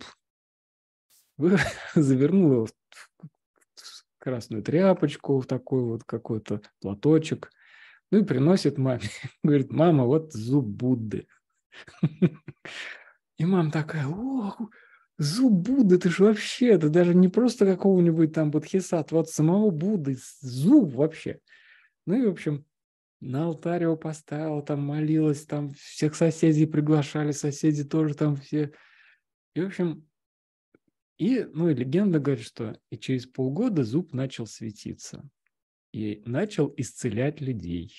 A: завернул его в красную тряпочку, в такой вот какой-то платочек, ну и приносит маме. Говорит: мама, вот зуб Будды. И мама такая: о, зуб Будды, ты же вообще, это даже не просто какого-нибудь там бодхисаттвы, вот самого Будды, зуб вообще. Ну и, в общем, на алтарь его поставила, там молилась, там всех соседей приглашали, соседи тоже там все. И, в общем, и легенда говорит, что и через полгода зуб начал светиться и начал исцелять людей.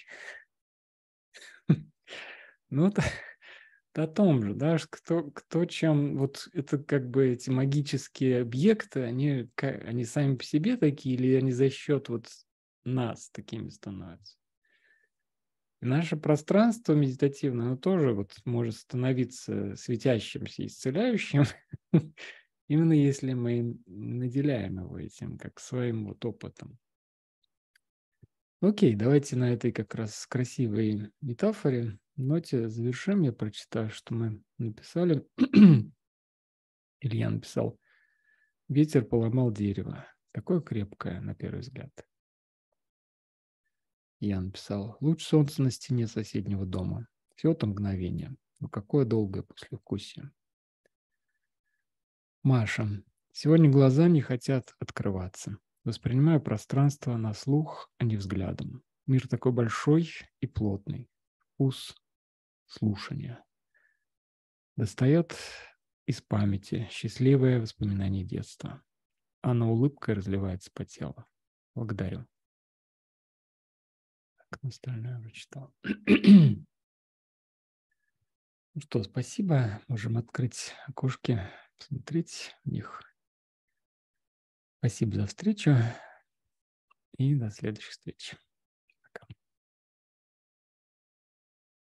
A: Ну, это о том же, да, кто чем, вот это как бы эти магические объекты, они сами по себе такие, или они за счет вот нас такими становятся? Наше пространство медитативное, оно тоже вот может становиться светящимся, исцеляющим, именно если мы наделяем его этим, как своим вот опытом. Окей, давайте на этой как раз красивой метафоре, ноте завершим. Я прочитаю, что мы написали. Илья написал: ветер поломал дерево. Такое крепкое, на первый взгляд. Я написал: луч солнца на стене соседнего дома. Всего-то мгновение. Но какое долгое послевкусие. Маша: сегодня глаза не хотят открываться. Воспринимаю пространство на слух, а не взглядом. Мир такой большой и плотный. Вкус слушания. Достает из памяти счастливое воспоминание детства. Она улыбкой разливается по телу. Благодарю. Так, остальное прочитал. Ну что, спасибо. Можем открыть окошки, посмотреть в них. Спасибо за встречу и до следующих встреч.